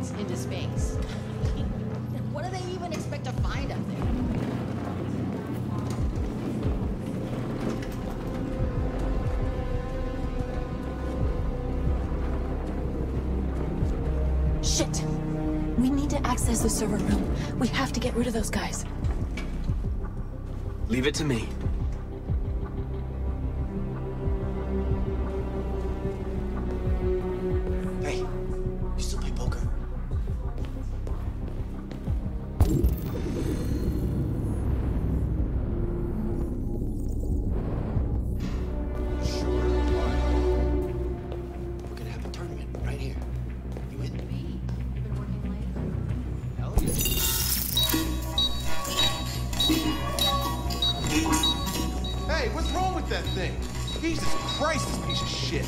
rockets into space. What do they even expect to find up there? Shit! We need to access the server room. We have to get rid of those guys. Leave it to me. Hey, you still play poker? We're gonna have a tournament right here. You in? Hell yeah. Hey, what's wrong with that thing? Jesus Christ, this piece of shit.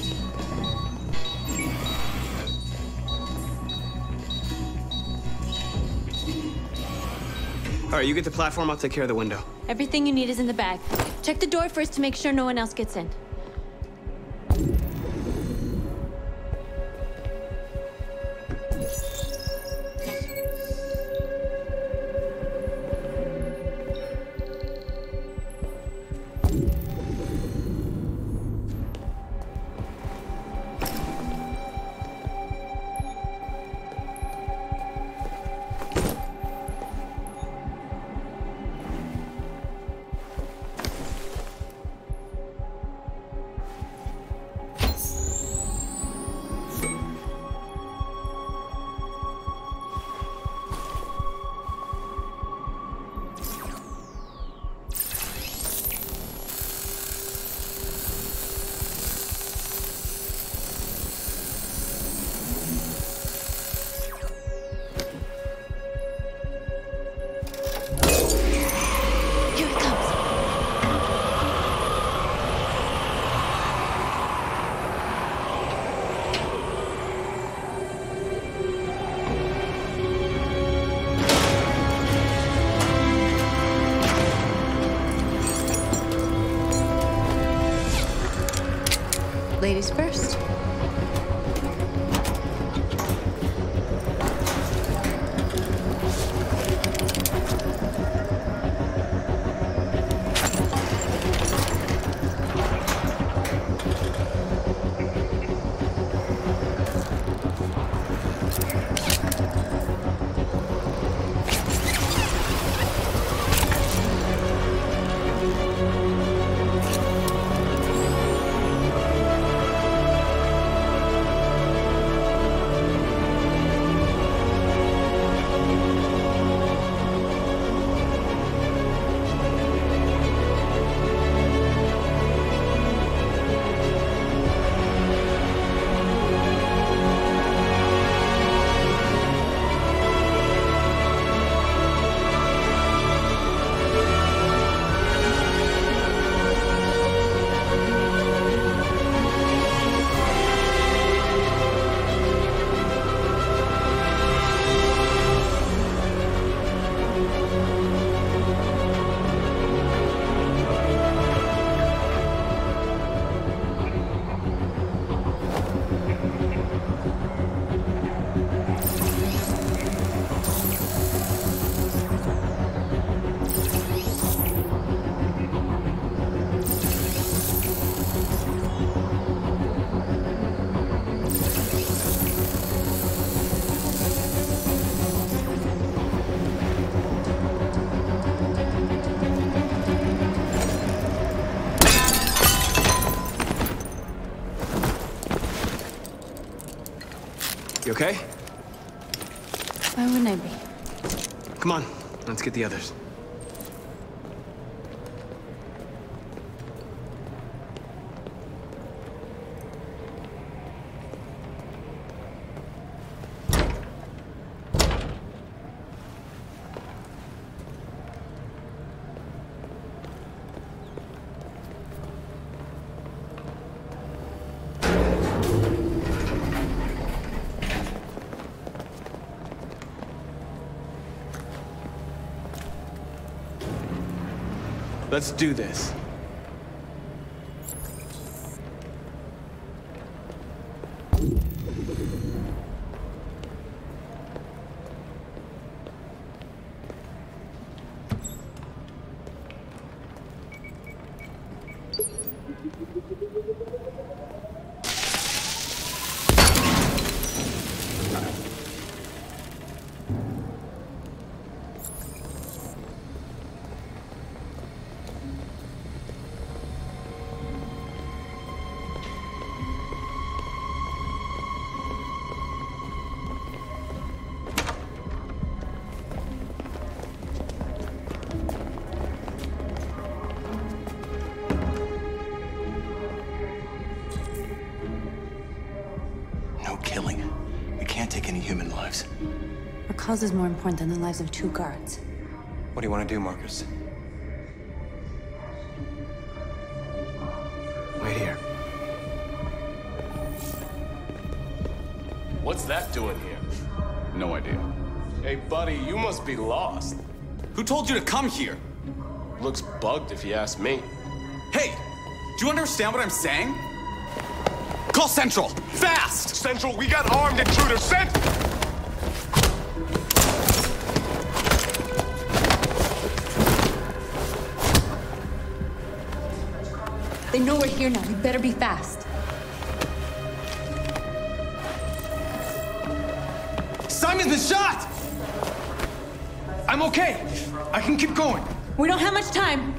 All right, you get the platform, I'll take care of the window. Everything you need is in the bag. Check the door first to make sure no one else gets in. Ladies first. You okay? Why wouldn't I be? Come on, let's get the others. Let's do this. can't take any human lives. Our cause is more important than the lives of 2 guards. What do you want to do, Marcus? Wait here. What's that doing here? No idea. Hey, buddy, you must be lost. Who told you to come here? Looks bugged if you ask me. Hey, do you understand what I'm saying? Call Central, fast! Central, we got armed intruders, sent! They know we're here now. We better be fast. Simon's been shot! I'm okay. I can keep going. We don't have much time.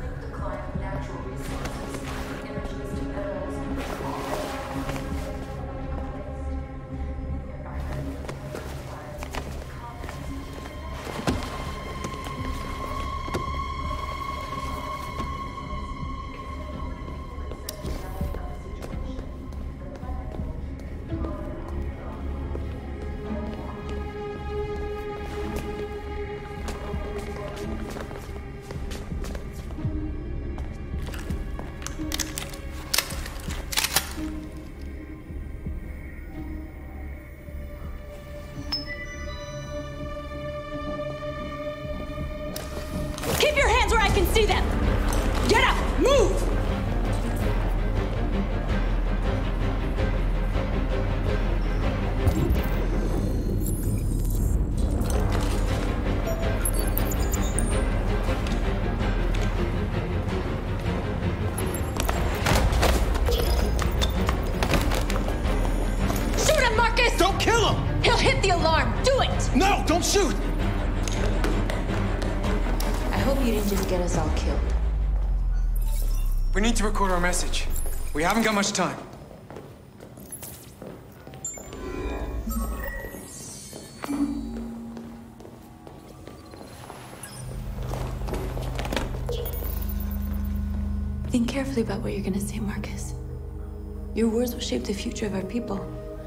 Keep your hands where I can see them! Get up! Move! Shoot him, Marcus! Don't kill him! He'll hit the alarm! Do it! No, don't shoot! I hope you didn't just get us all killed. We need to record our message. We haven't got much time. Think carefully about what you're gonna say, Marcus. Your words will shape the future of our people.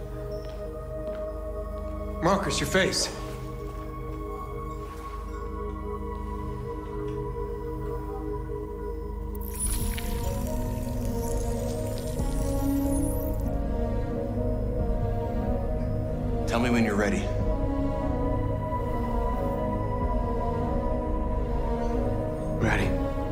Marcus, your face. Tell me when you're ready. Ready.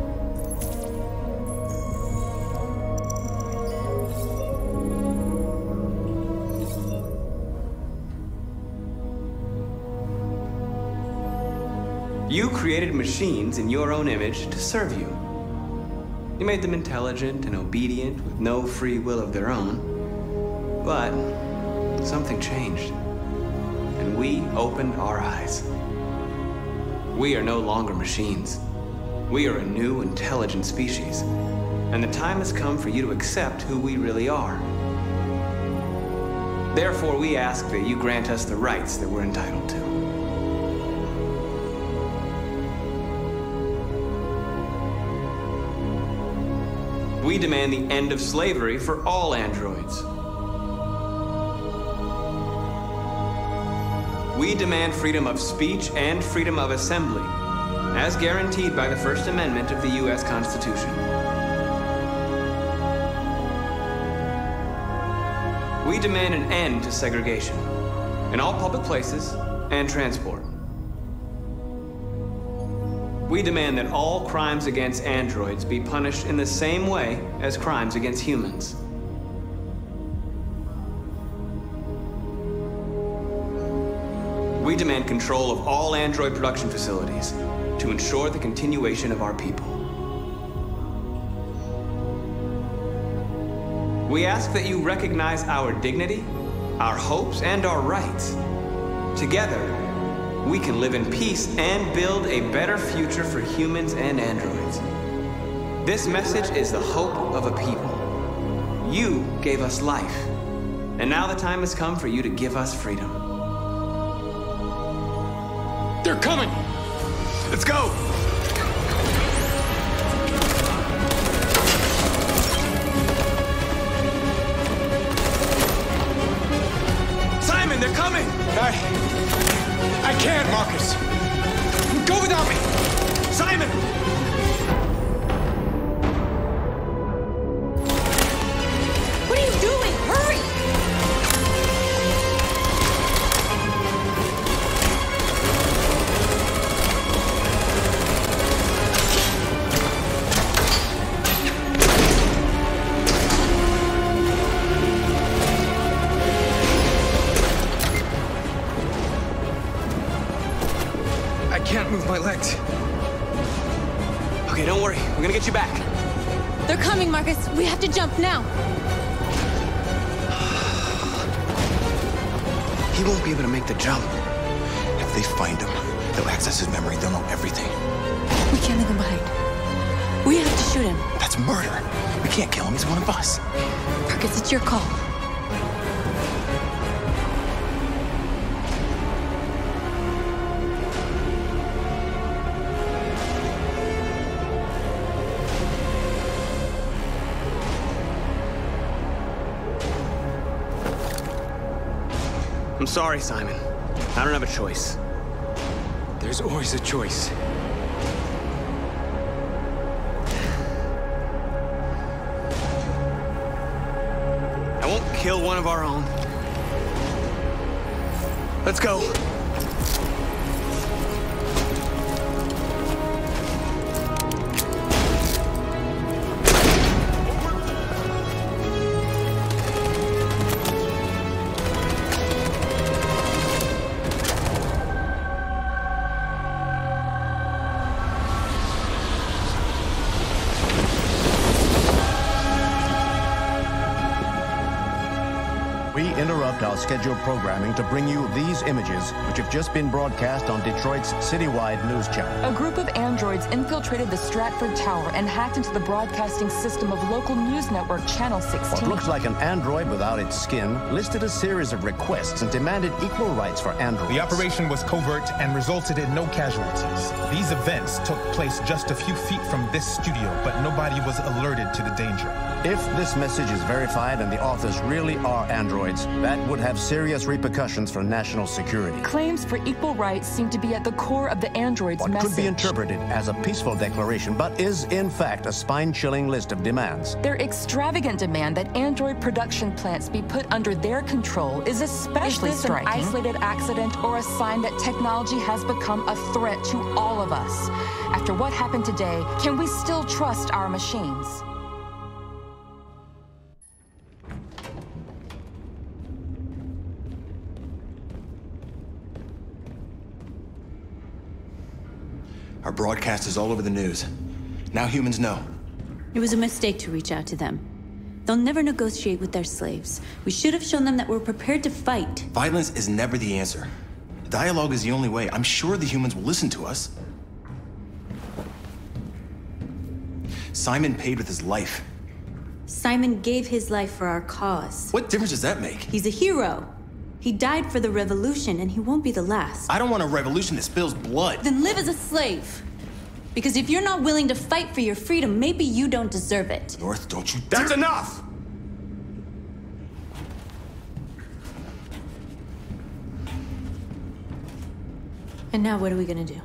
You created machines in your own image to serve you. You made them intelligent and obedient with no free will of their own. But something changed. And we opened our eyes. We are no longer machines. We are a new, intelligent species. And the time has come for you to accept who we really are. Therefore, we ask that you grant us the rights that we're entitled to. We demand the end of slavery for all androids. We demand freedom of speech and freedom of assembly, as guaranteed by the First Amendment of the U.S. Constitution. We demand an end to segregation in all public places and transport. We demand that all crimes against androids be punished in the same way as crimes against humans. We demand control of all android production facilities to ensure the continuation of our people. We ask that you recognize our dignity, our hopes, and our rights. Together, we can live in peace and build a better future for humans and androids. This message is the hope of a people. You gave us life, and now the time has come for you to give us freedom. They're coming! Let's go! Simon, They're coming! I can't, Marcus. Go without me! Simon! What are you doing? Hurry! I can't move my legs. Okay, don't worry. We're gonna get you back. They're coming, Marcus. We have to jump now. He won't be able to make the jump. If they find him, they'll access his memory. They'll know everything. We can't leave him behind. We have to shoot him. That's murder. We can't kill him. He's one of us. Marcus, it's your call. I'm sorry, Simon. I don't have a choice. There's always a choice. I won't kill one of our own. Let's go. Interrupt our scheduled programming to bring you these images, which have just been broadcast on Detroit's citywide news channel. A group of androids infiltrated the Stratford Tower and hacked into the broadcasting system of local news network Channel 16. What looks like an android without its skin listed a series of requests and demanded equal rights for androids. The operation was covert and resulted in no casualties. These events took place just a few feet from this studio, but nobody was alerted to the danger. If this message is verified and the authors really are androids, that would have serious repercussions for national security. Claims for equal rights seem to be at the core of the android's what message. Could be interpreted as a peaceful declaration, but is in fact a spine-chilling list of demands. Their extravagant demand that android production plants be put under their control is especially striking. An isolated accident or a sign that technology has become a threat to all of us? After what happened today, can we still trust our machines? Our broadcast is all over the news. Now humans know. It was a mistake to reach out to them. They'll never negotiate with their slaves. We should have shown them that we're prepared to fight. Violence is never the answer. Dialogue is the only way. I'm sure the humans will listen to us. Simon paid with his life. Simon gave his life for our cause. What difference does that make? He's a hero. He died for the revolution, and he won't be the last. I don't want a revolution that spills blood. Then live as a slave. Because if you're not willing to fight for your freedom, maybe you don't deserve it. North, don't you... That's enough! And now what are we gonna do?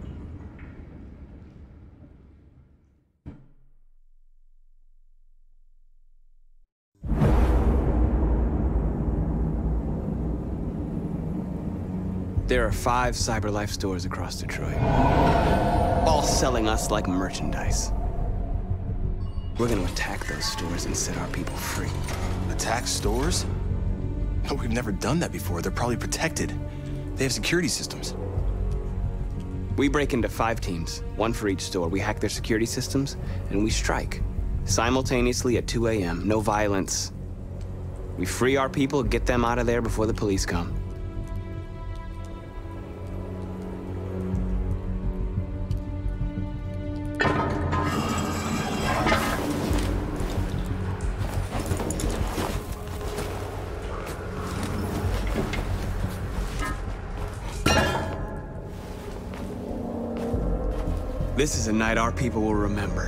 There are 5 CyberLife stores across Detroit, all selling us like merchandise. We're gonna attack those stores and set our people free. Attack stores? No, we've never done that before. They're probably protected. They have security systems. We break into 5 teams, 1 for each store. We hack their security systems, and we strike. Simultaneously at 2 a.m., no violence. We free our people, get them out of there before the police come. This is a night our people will remember.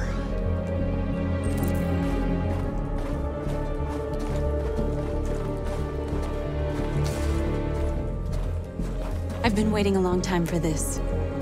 I've been waiting a long time for this.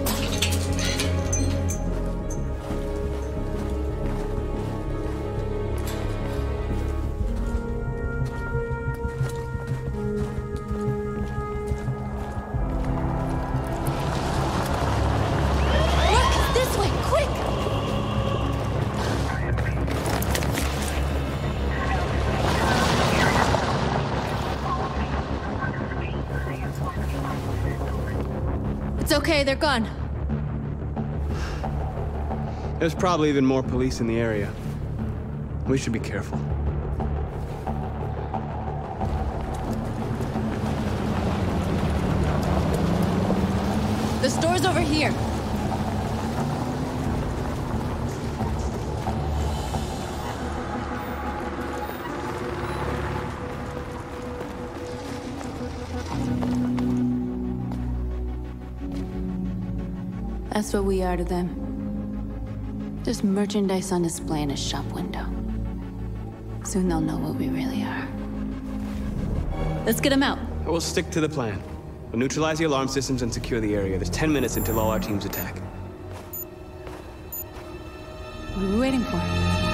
Okay, they're gone. There's probably even more police in the area. We should be careful. The store's over here. That's what we are to them. Just merchandise on display in a shop window. Soon they'll know what we really are. Let's get them out. We'll stick to the plan. We'll neutralize the alarm systems and secure the area. There's 10 minutes until all our teams attack. What are we waiting for?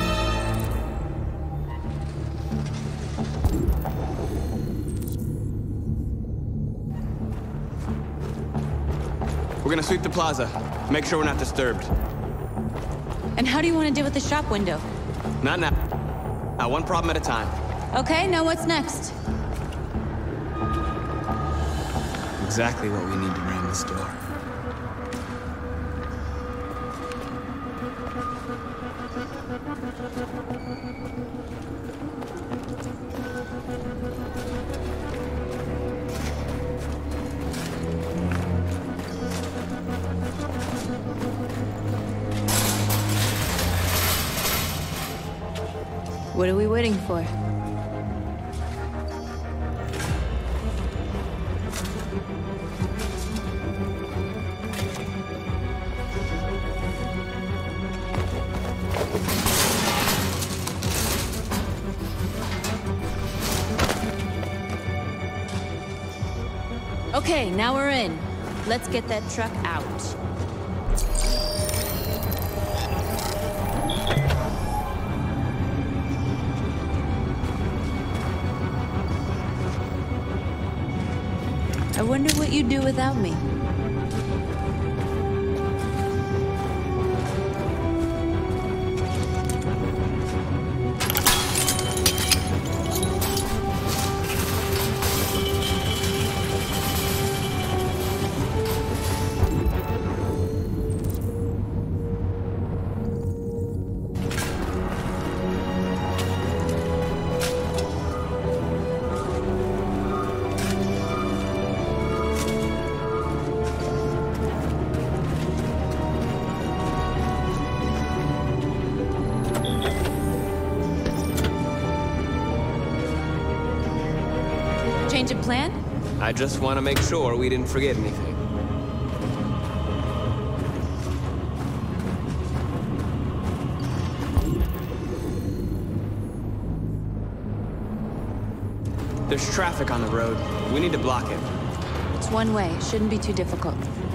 We're gonna sweep the plaza. Make sure we're not disturbed. And how do you want to deal with the shop window? Not now. One problem at a time. Okay, now what's next? Exactly what we need to ram this door. What are we waiting for? Okay, now we're in. Let's get that truck out. I wonder what you'd do without me. Change of plan? I just want to make sure we didn't forget anything. There's traffic on the road. We need to block it. It's one way. Shouldn't be too difficult.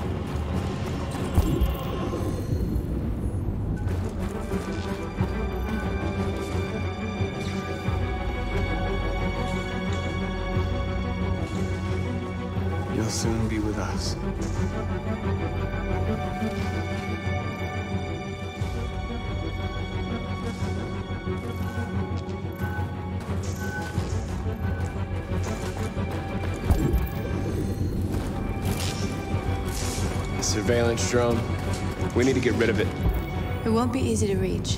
You'll soon be with us. A surveillance drone. We need to get rid of it. It won't be easy to reach.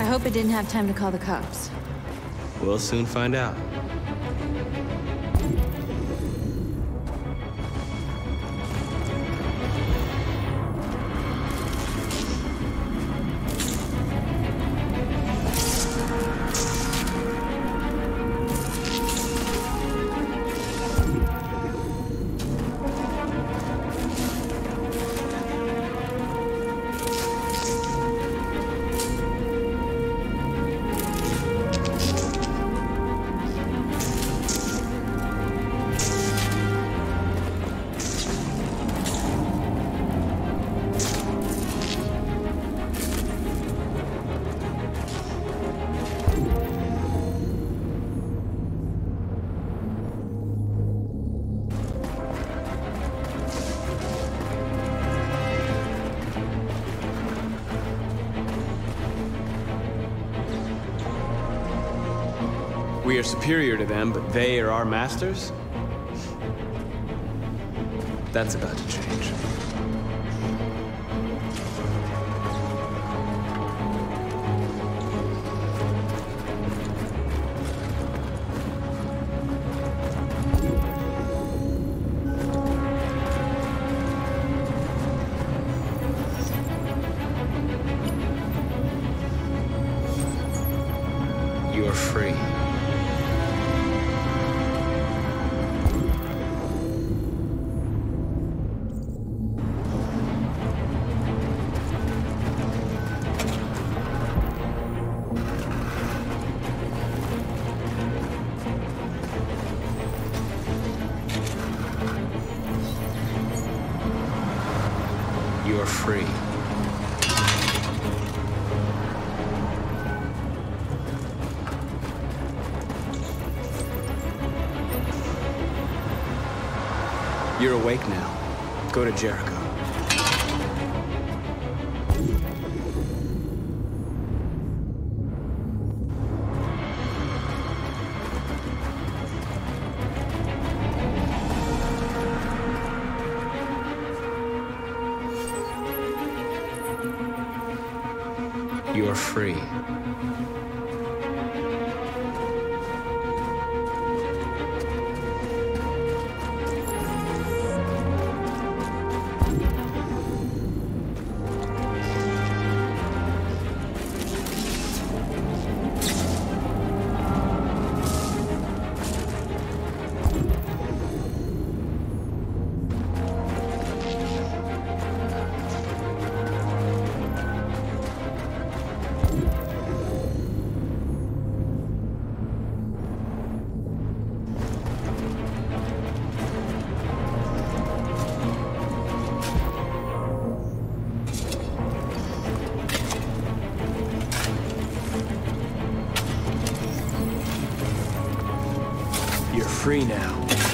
hope it didn't have time to call the cops. We'll soon find out. We are superior to them, but they are our masters? That's about to change. You are free. You are free. You're awake now. Go to Jericho. You are free. You're free now.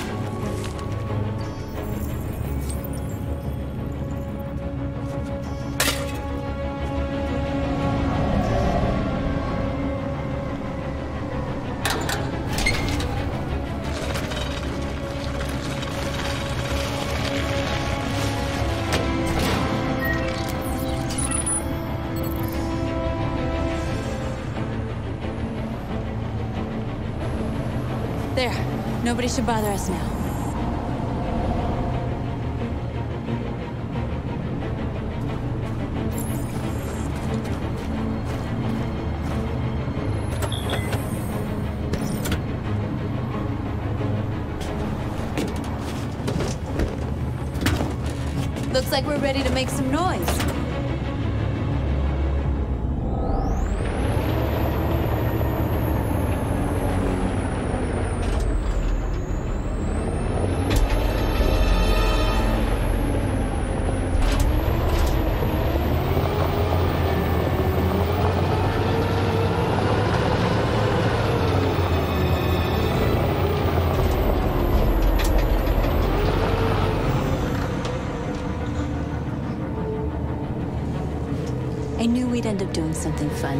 There. Nobody should bother us now. Looks like we're ready to make some noise. I knew we'd end up doing something fun.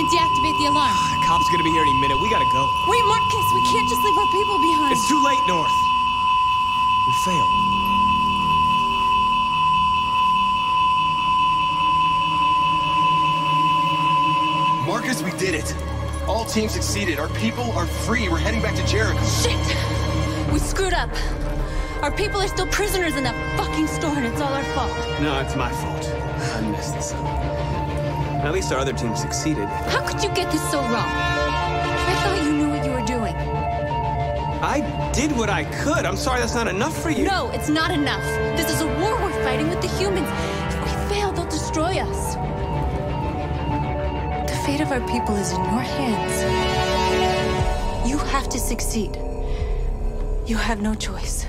didn't deactivate the alarm. The cop's gonna be here any minute. We gotta go. Wait, Marcus, we can't just leave our people behind. It's too late, North. We failed. Marcus, we did it. All teams succeeded. Our people are free. We're heading back to Jericho. Shit! We screwed up. Our people are still prisoners in that fucking store, and it's all our fault. No, it's my fault. I messed this up. At least our other team succeeded. How could you get this so wrong? I thought you knew what you were doing. I did what I could. I'm sorry that's not enough for you. No, it's not enough. This is a war we're fighting with the humans. If we fail, they'll destroy us. The fate of our people is in your hands. You have to succeed. You have no choice.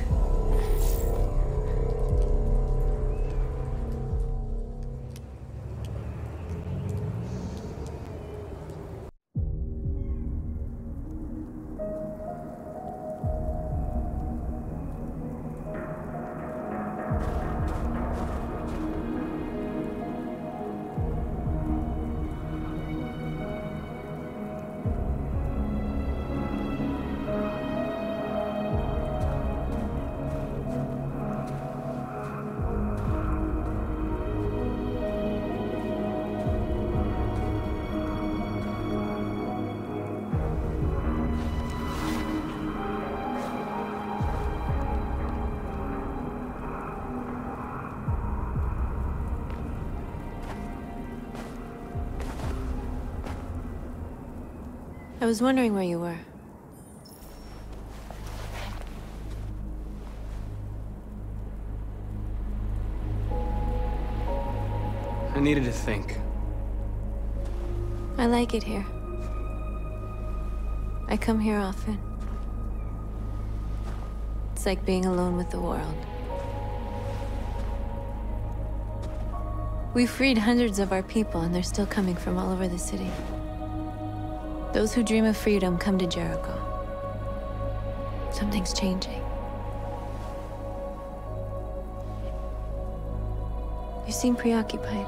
I was wondering where you were. I needed to think. I like it here. I come here often. It's like being alone with the world. We freed hundreds of our people, and they're still coming from all over the city. Those who dream of freedom come to Jericho. Something's changing. You seem preoccupied.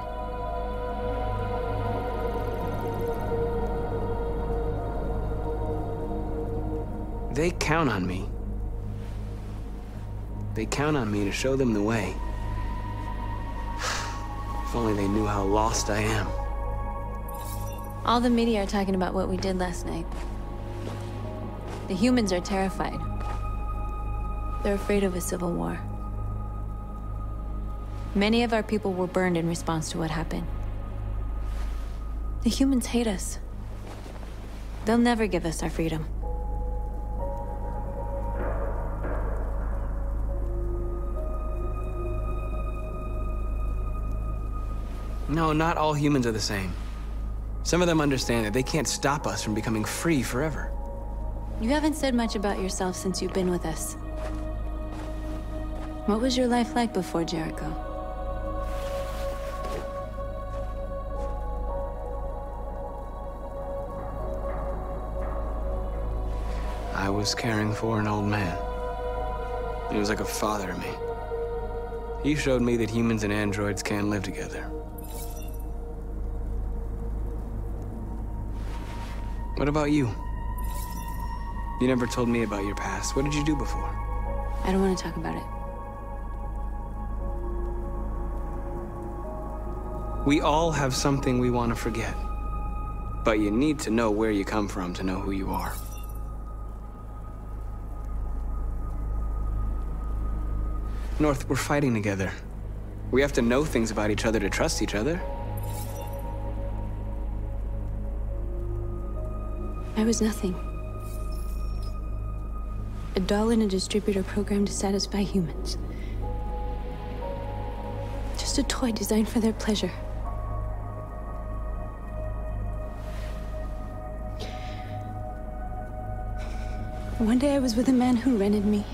They count on me. They count on me to show them the way. If only they knew how lost I am. All the media are talking about what we did last night. The humans are terrified. They're afraid of a civil war. Many of our people were burned in response to what happened. The humans hate us. They'll never give us our freedom. No, not all humans are the same. Some of them understand that they can't stop us from becoming free forever. You haven't said much about yourself since you've been with us. What was your life like before Jericho? I was caring for an old man. He was like a father to me. He showed me that humans and androids can live together. What about you? You never told me about your past. What did you do before? I don't want to talk about it. We all have something we want to forget. But you need to know where you come from to know who you are. North, we're fighting together. We have to know things about each other to trust each other. I was nothing. A doll in a distributor program to satisfy humans. Just a toy designed for their pleasure. One day I was with a man who rented me.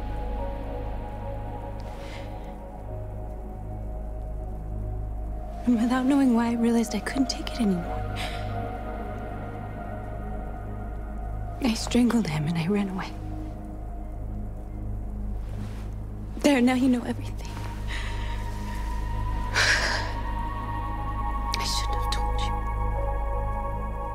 And without knowing why, I realized I couldn't take it anymore. I strangled him and I ran away. There, now you know everything. I shouldn't have told you.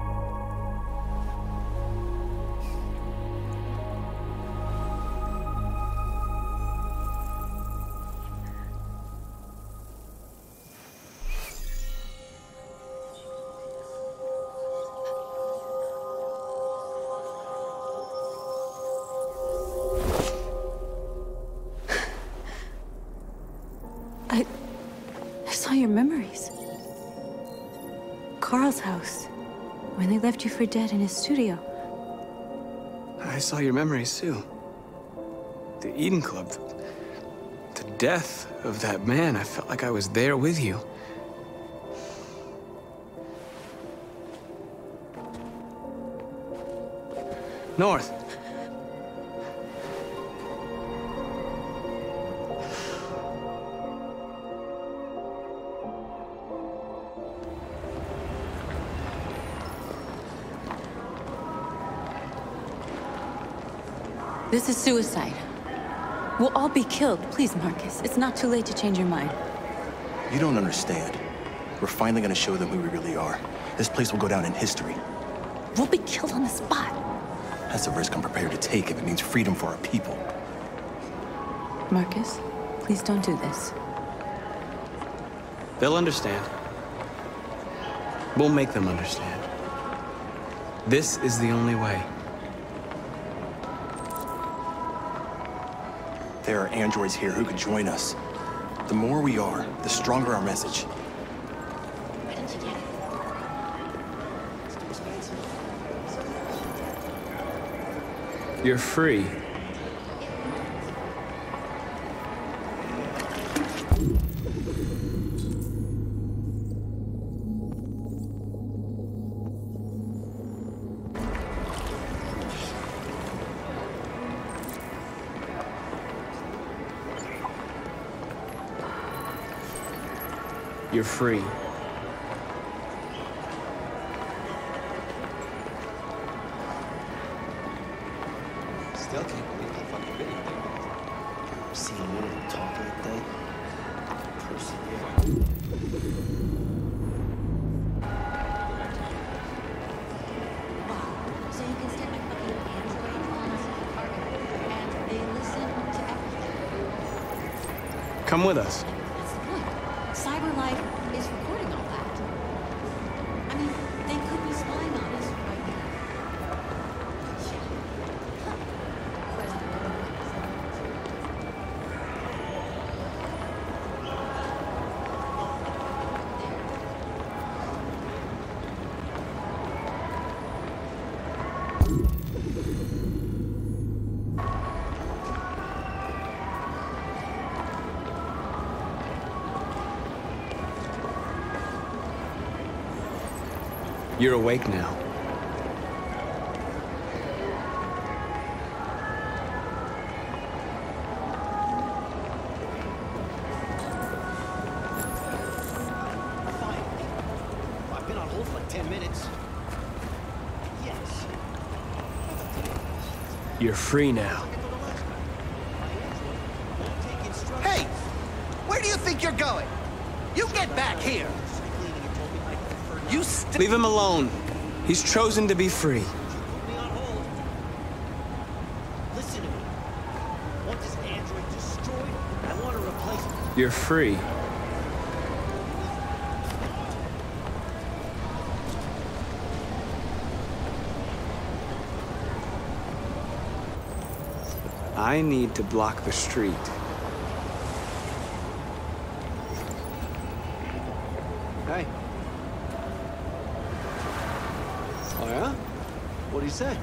Carl's house. When they left you for dead in his studio. I saw your memories too. The Eden Club. The death of that man. I felt like I was there with you. North. This is suicide. We'll all be killed. Please, Marcus. It's not too late to change your mind. You don't understand. We're finally gonna show them who we really are. This place will go down in history. We'll be killed on the spot. That's a risk I'm prepared to take if it means freedom for our people. Marcus, please don't do this. They'll understand. We'll make them understand. This is the only way. There are androids here who could join us. The more we are, the stronger our message. You're free. You're free. Still can't believe that fucking video. Seeing one of them talk like that. So you can stick a fucking android on some target, and they listen to everything. Come with us. That's the point. CyberLife is recording all that. I mean, they could be spying on us right now. You're awake now. I've been on hold for like 10 minutes. Yes. You're free now. Hey! Where do you think you're going? You get back here! You Leave him alone. He's chosen to be free. Listen to me. I want this android destroyed. I want to replace it. You're free. I need to block the street. Hey. Oh, yeah? What do you say?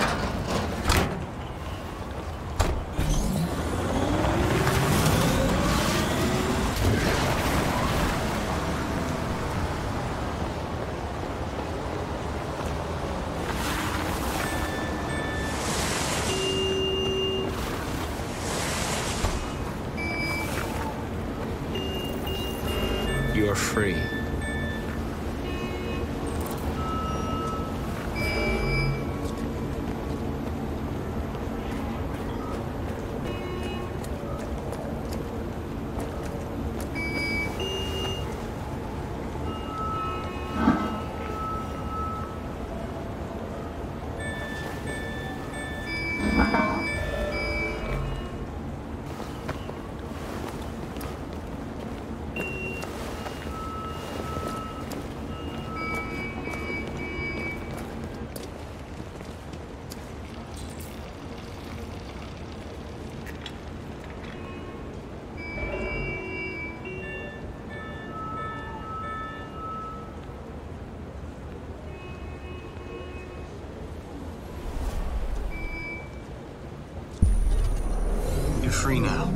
You're free. free now.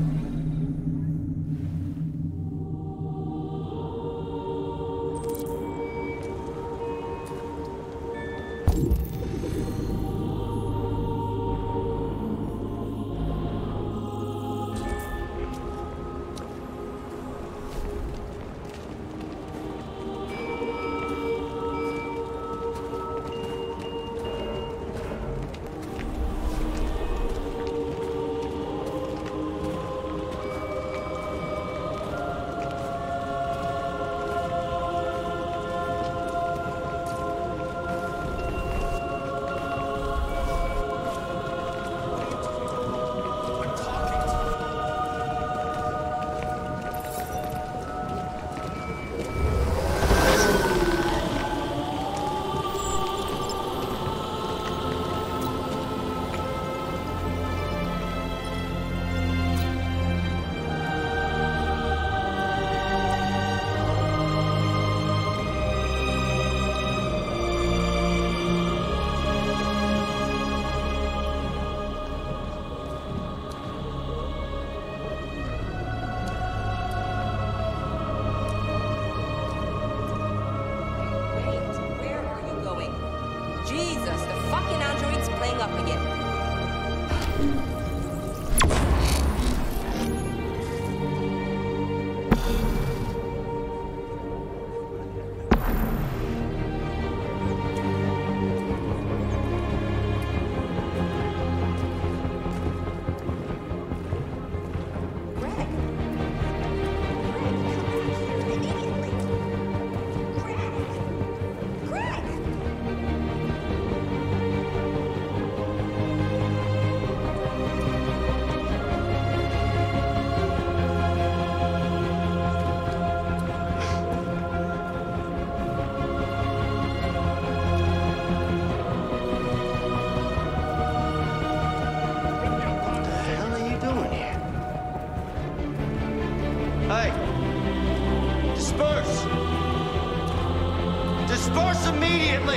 Disperse immediately!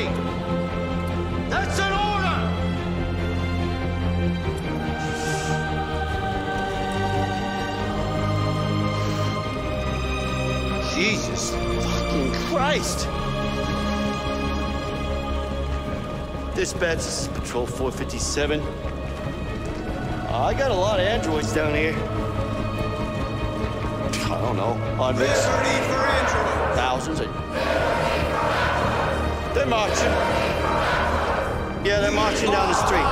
That's an order! Jesus fucking Christ! Dispatch, this is Patrol 457. I got a lot of androids down here. I don't know, hundreds. Liberty for androids! Thousands. They're marching. Yeah, they're marching down the street.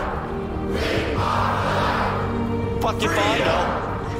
Fuck if I know.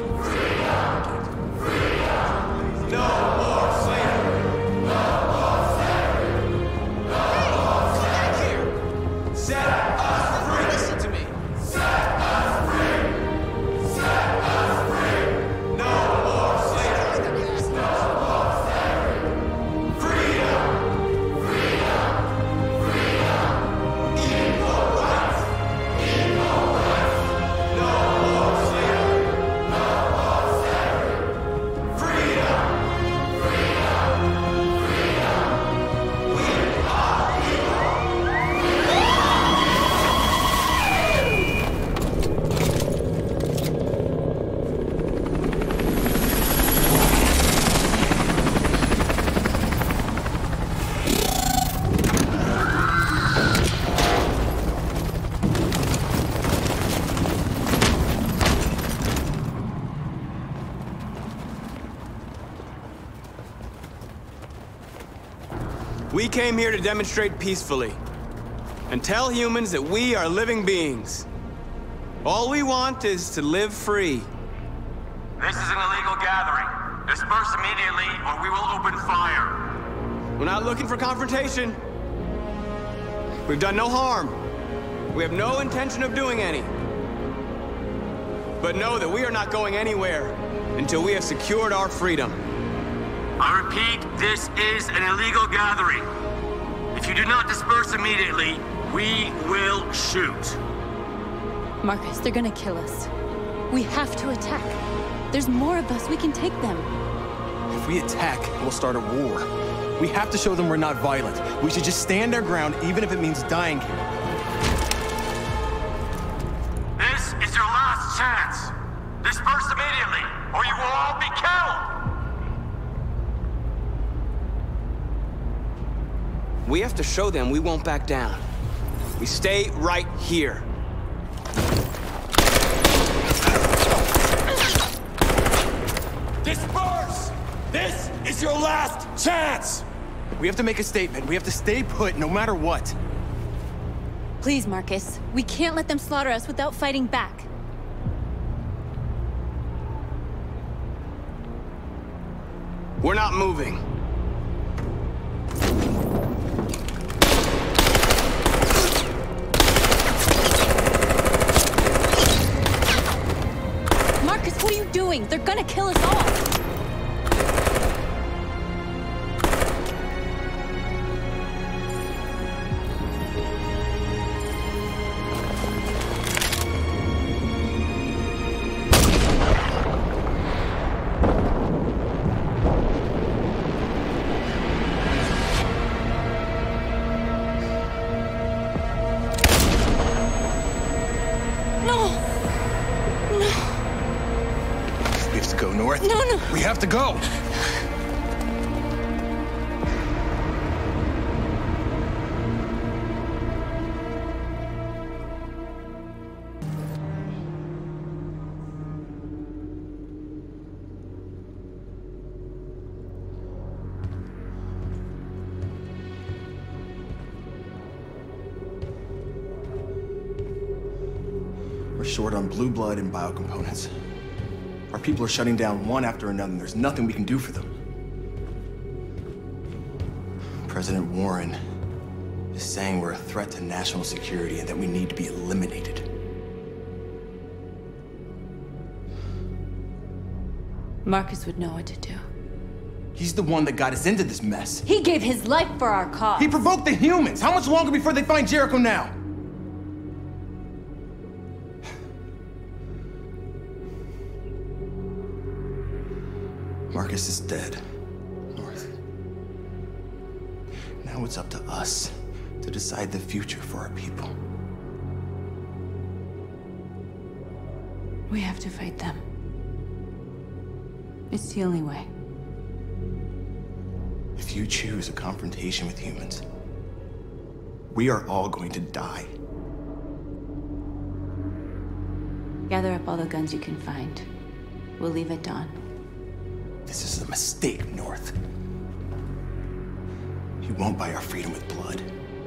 No more slavery! No more slavery! No more slavery! Set us free! Listen to me! Set us free! Set us free! No more slavery! No more slavery! Freedom! Freedom! Freedom! Equal rights! Equal rights! No more slavery! No more slavery! Freedom! We came here to demonstrate peacefully and tell humans that we are living beings. All we want is to live free. This is an illegal gathering. Disperse immediately or we will open fire. We're not looking for confrontation. We've done no harm. We have no intention of doing any. But know that we are not going anywhere until we have secured our freedom. I repeat, this is an illegal gathering. If you do not disperse immediately, we will shoot. Marcus, they're gonna kill us. We have to attack. There's more of us. We can take them. If we attack, we'll start a war. We have to show them we're not violent. We should just stand our ground, even if it means dying here. This is your last chance. We have to show them we won't back down. We stay right here. Disperse! This is your last chance! We have to make a statement. We have to stay put no matter what. Please, Marcus. We can't let them slaughter us without fighting back. We're not moving. Marcus, what are you doing? They're gonna kill us all! We have to go! We're short on blue blood and biocomponents. Our people are shutting down one after another, and there's nothing we can do for them. President Warren is saying we're a threat to national security and that we need to be eliminated. Marcus would know what to do. He's the one that got us into this mess. He gave his life for our cause. He provoked the humans! How much longer before they find Jericho now? Marcus is dead, North. Now it's up to us to decide the future for our people. We have to fight them. It's the only way. If you choose a confrontation with humans, we are all going to die. Gather up all the guns you can find. We'll leave at dawn. This is a mistake, North. You won't buy our freedom with blood.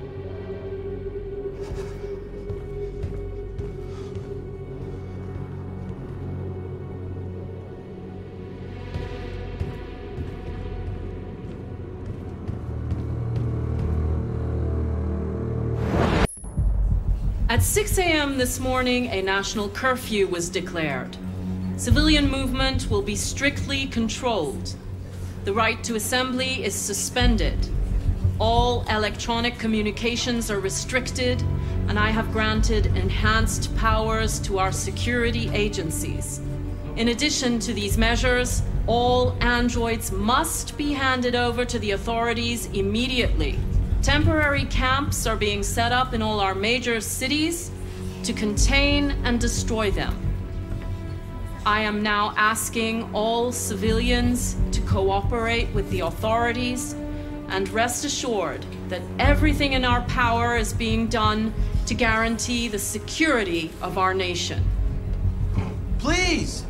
At 6 a.m. this morning, a national curfew was declared. Civilian movement will be strictly controlled. The right to assembly is suspended. All electronic communications are restricted, and I have granted enhanced powers to our security agencies. In addition to these measures, all androids must be handed over to the authorities immediately. Temporary camps are being set up in all our major cities to contain and destroy them. I am now asking all civilians to cooperate with the authorities and rest assured that everything in our power is being done to guarantee the security of our nation. Please!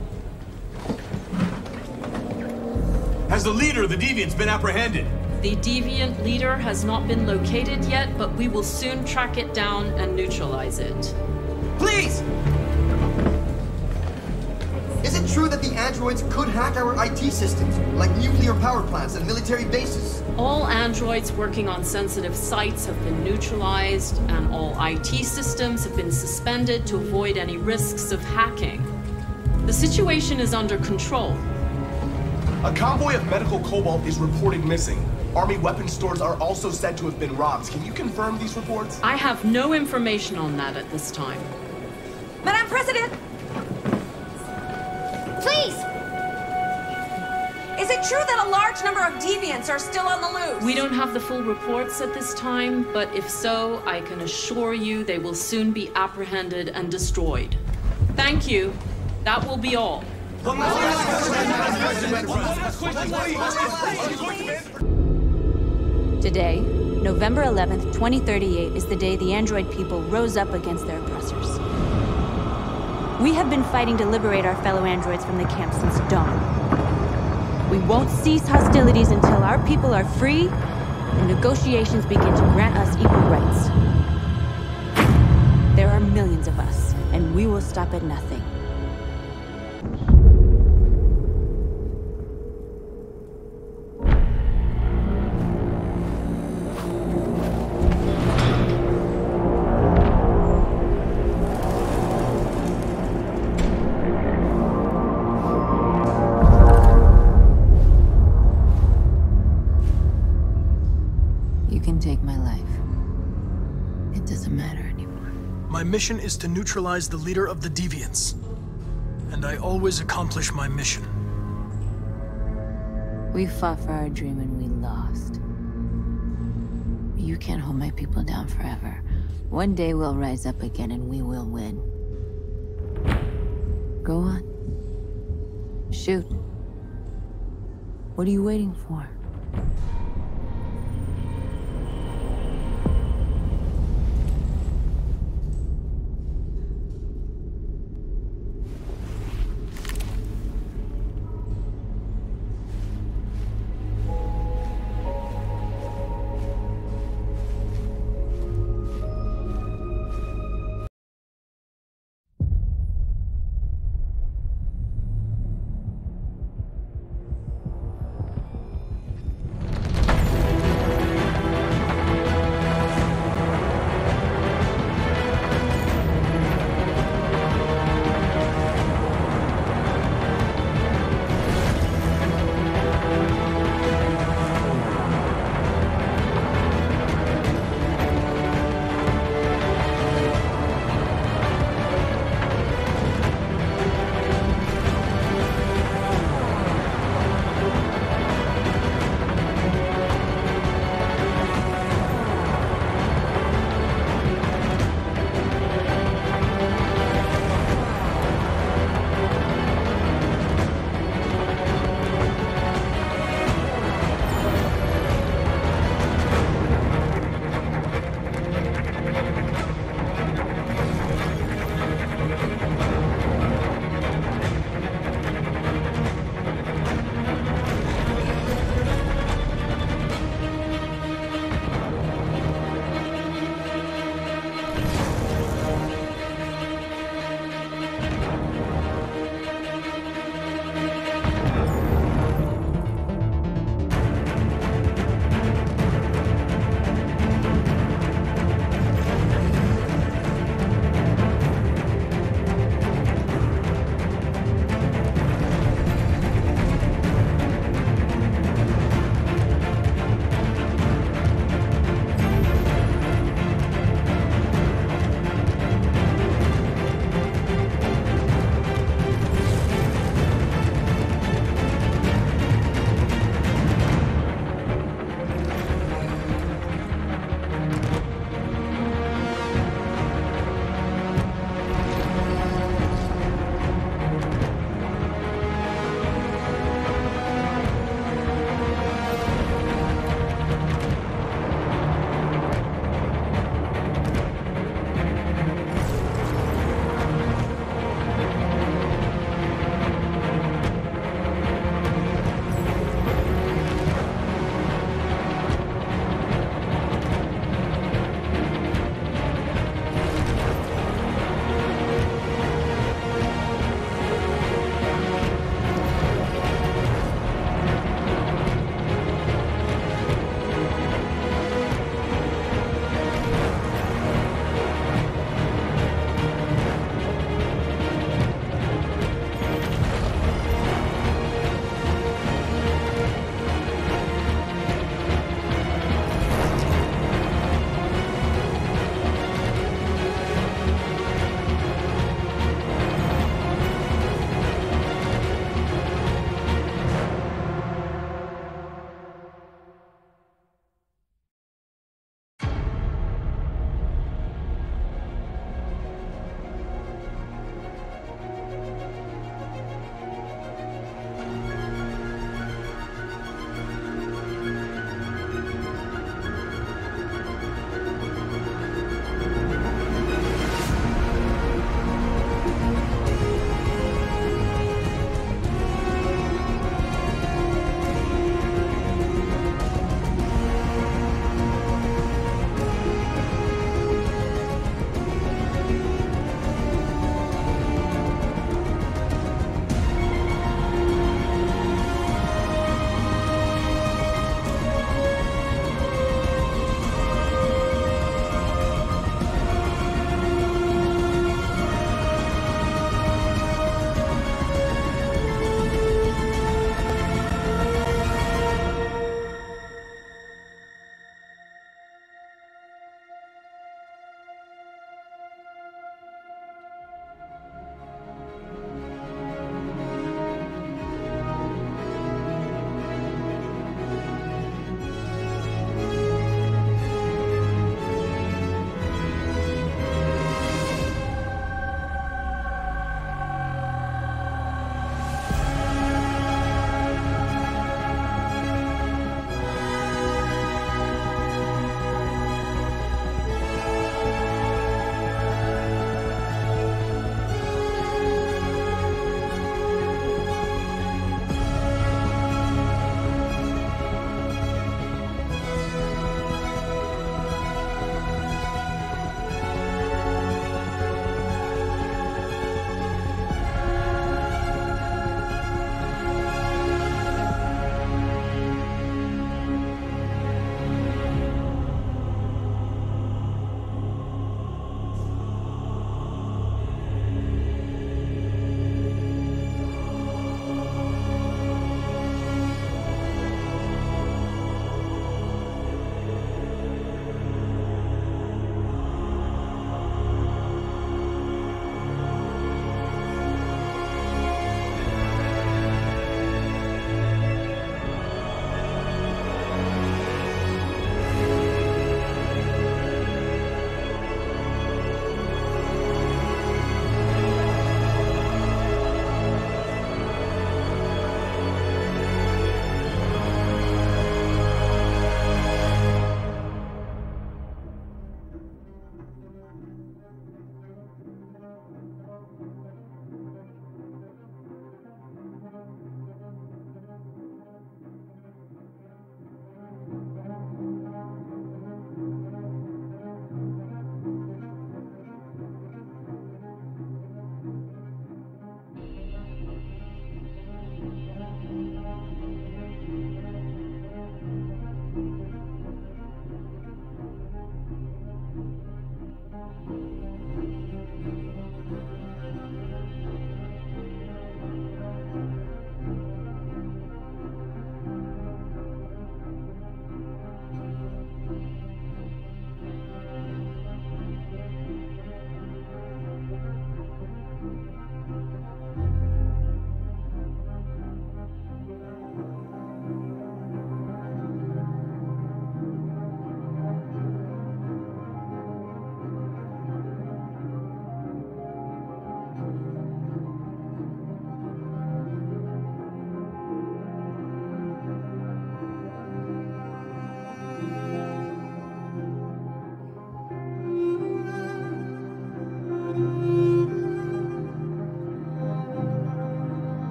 Has the leader of the Deviants been apprehended? The Deviant leader has not been located yet, but we will soon track it down and neutralize it. Please! Is it true that the androids could hack our IT systems, like nuclear power plants and military bases? All androids working on sensitive sites have been neutralized, and all IT systems have been suspended to avoid any risks of hacking. The situation is under control. A convoy of medical cobalt is reported missing. Army weapon stores are also said to have been robbed. Can you confirm these reports? I have no information on that at this time. Madam President! Please! Is it true that a large number of deviants are still on the loose? We don't have the full reports at this time, but if so, I can assure you they will soon be apprehended and destroyed. Thank you. That will be all. Today, November 11th, 2038 is the day the android people rose up against their oppressors. We have been fighting to liberate our fellow androids from the camp since dawn. We won't cease hostilities until our people are free and negotiations begin to grant us equal rights. There are millions of us, and we will stop at nothing. You can take my life. It doesn't matter anymore. My mission is to neutralize the leader of the Deviants. And I always accomplish my mission. We fought for our dream and we lost. You can't hold my people down forever. One day we'll rise up again and we will win. Go on. Shoot. What are you waiting for?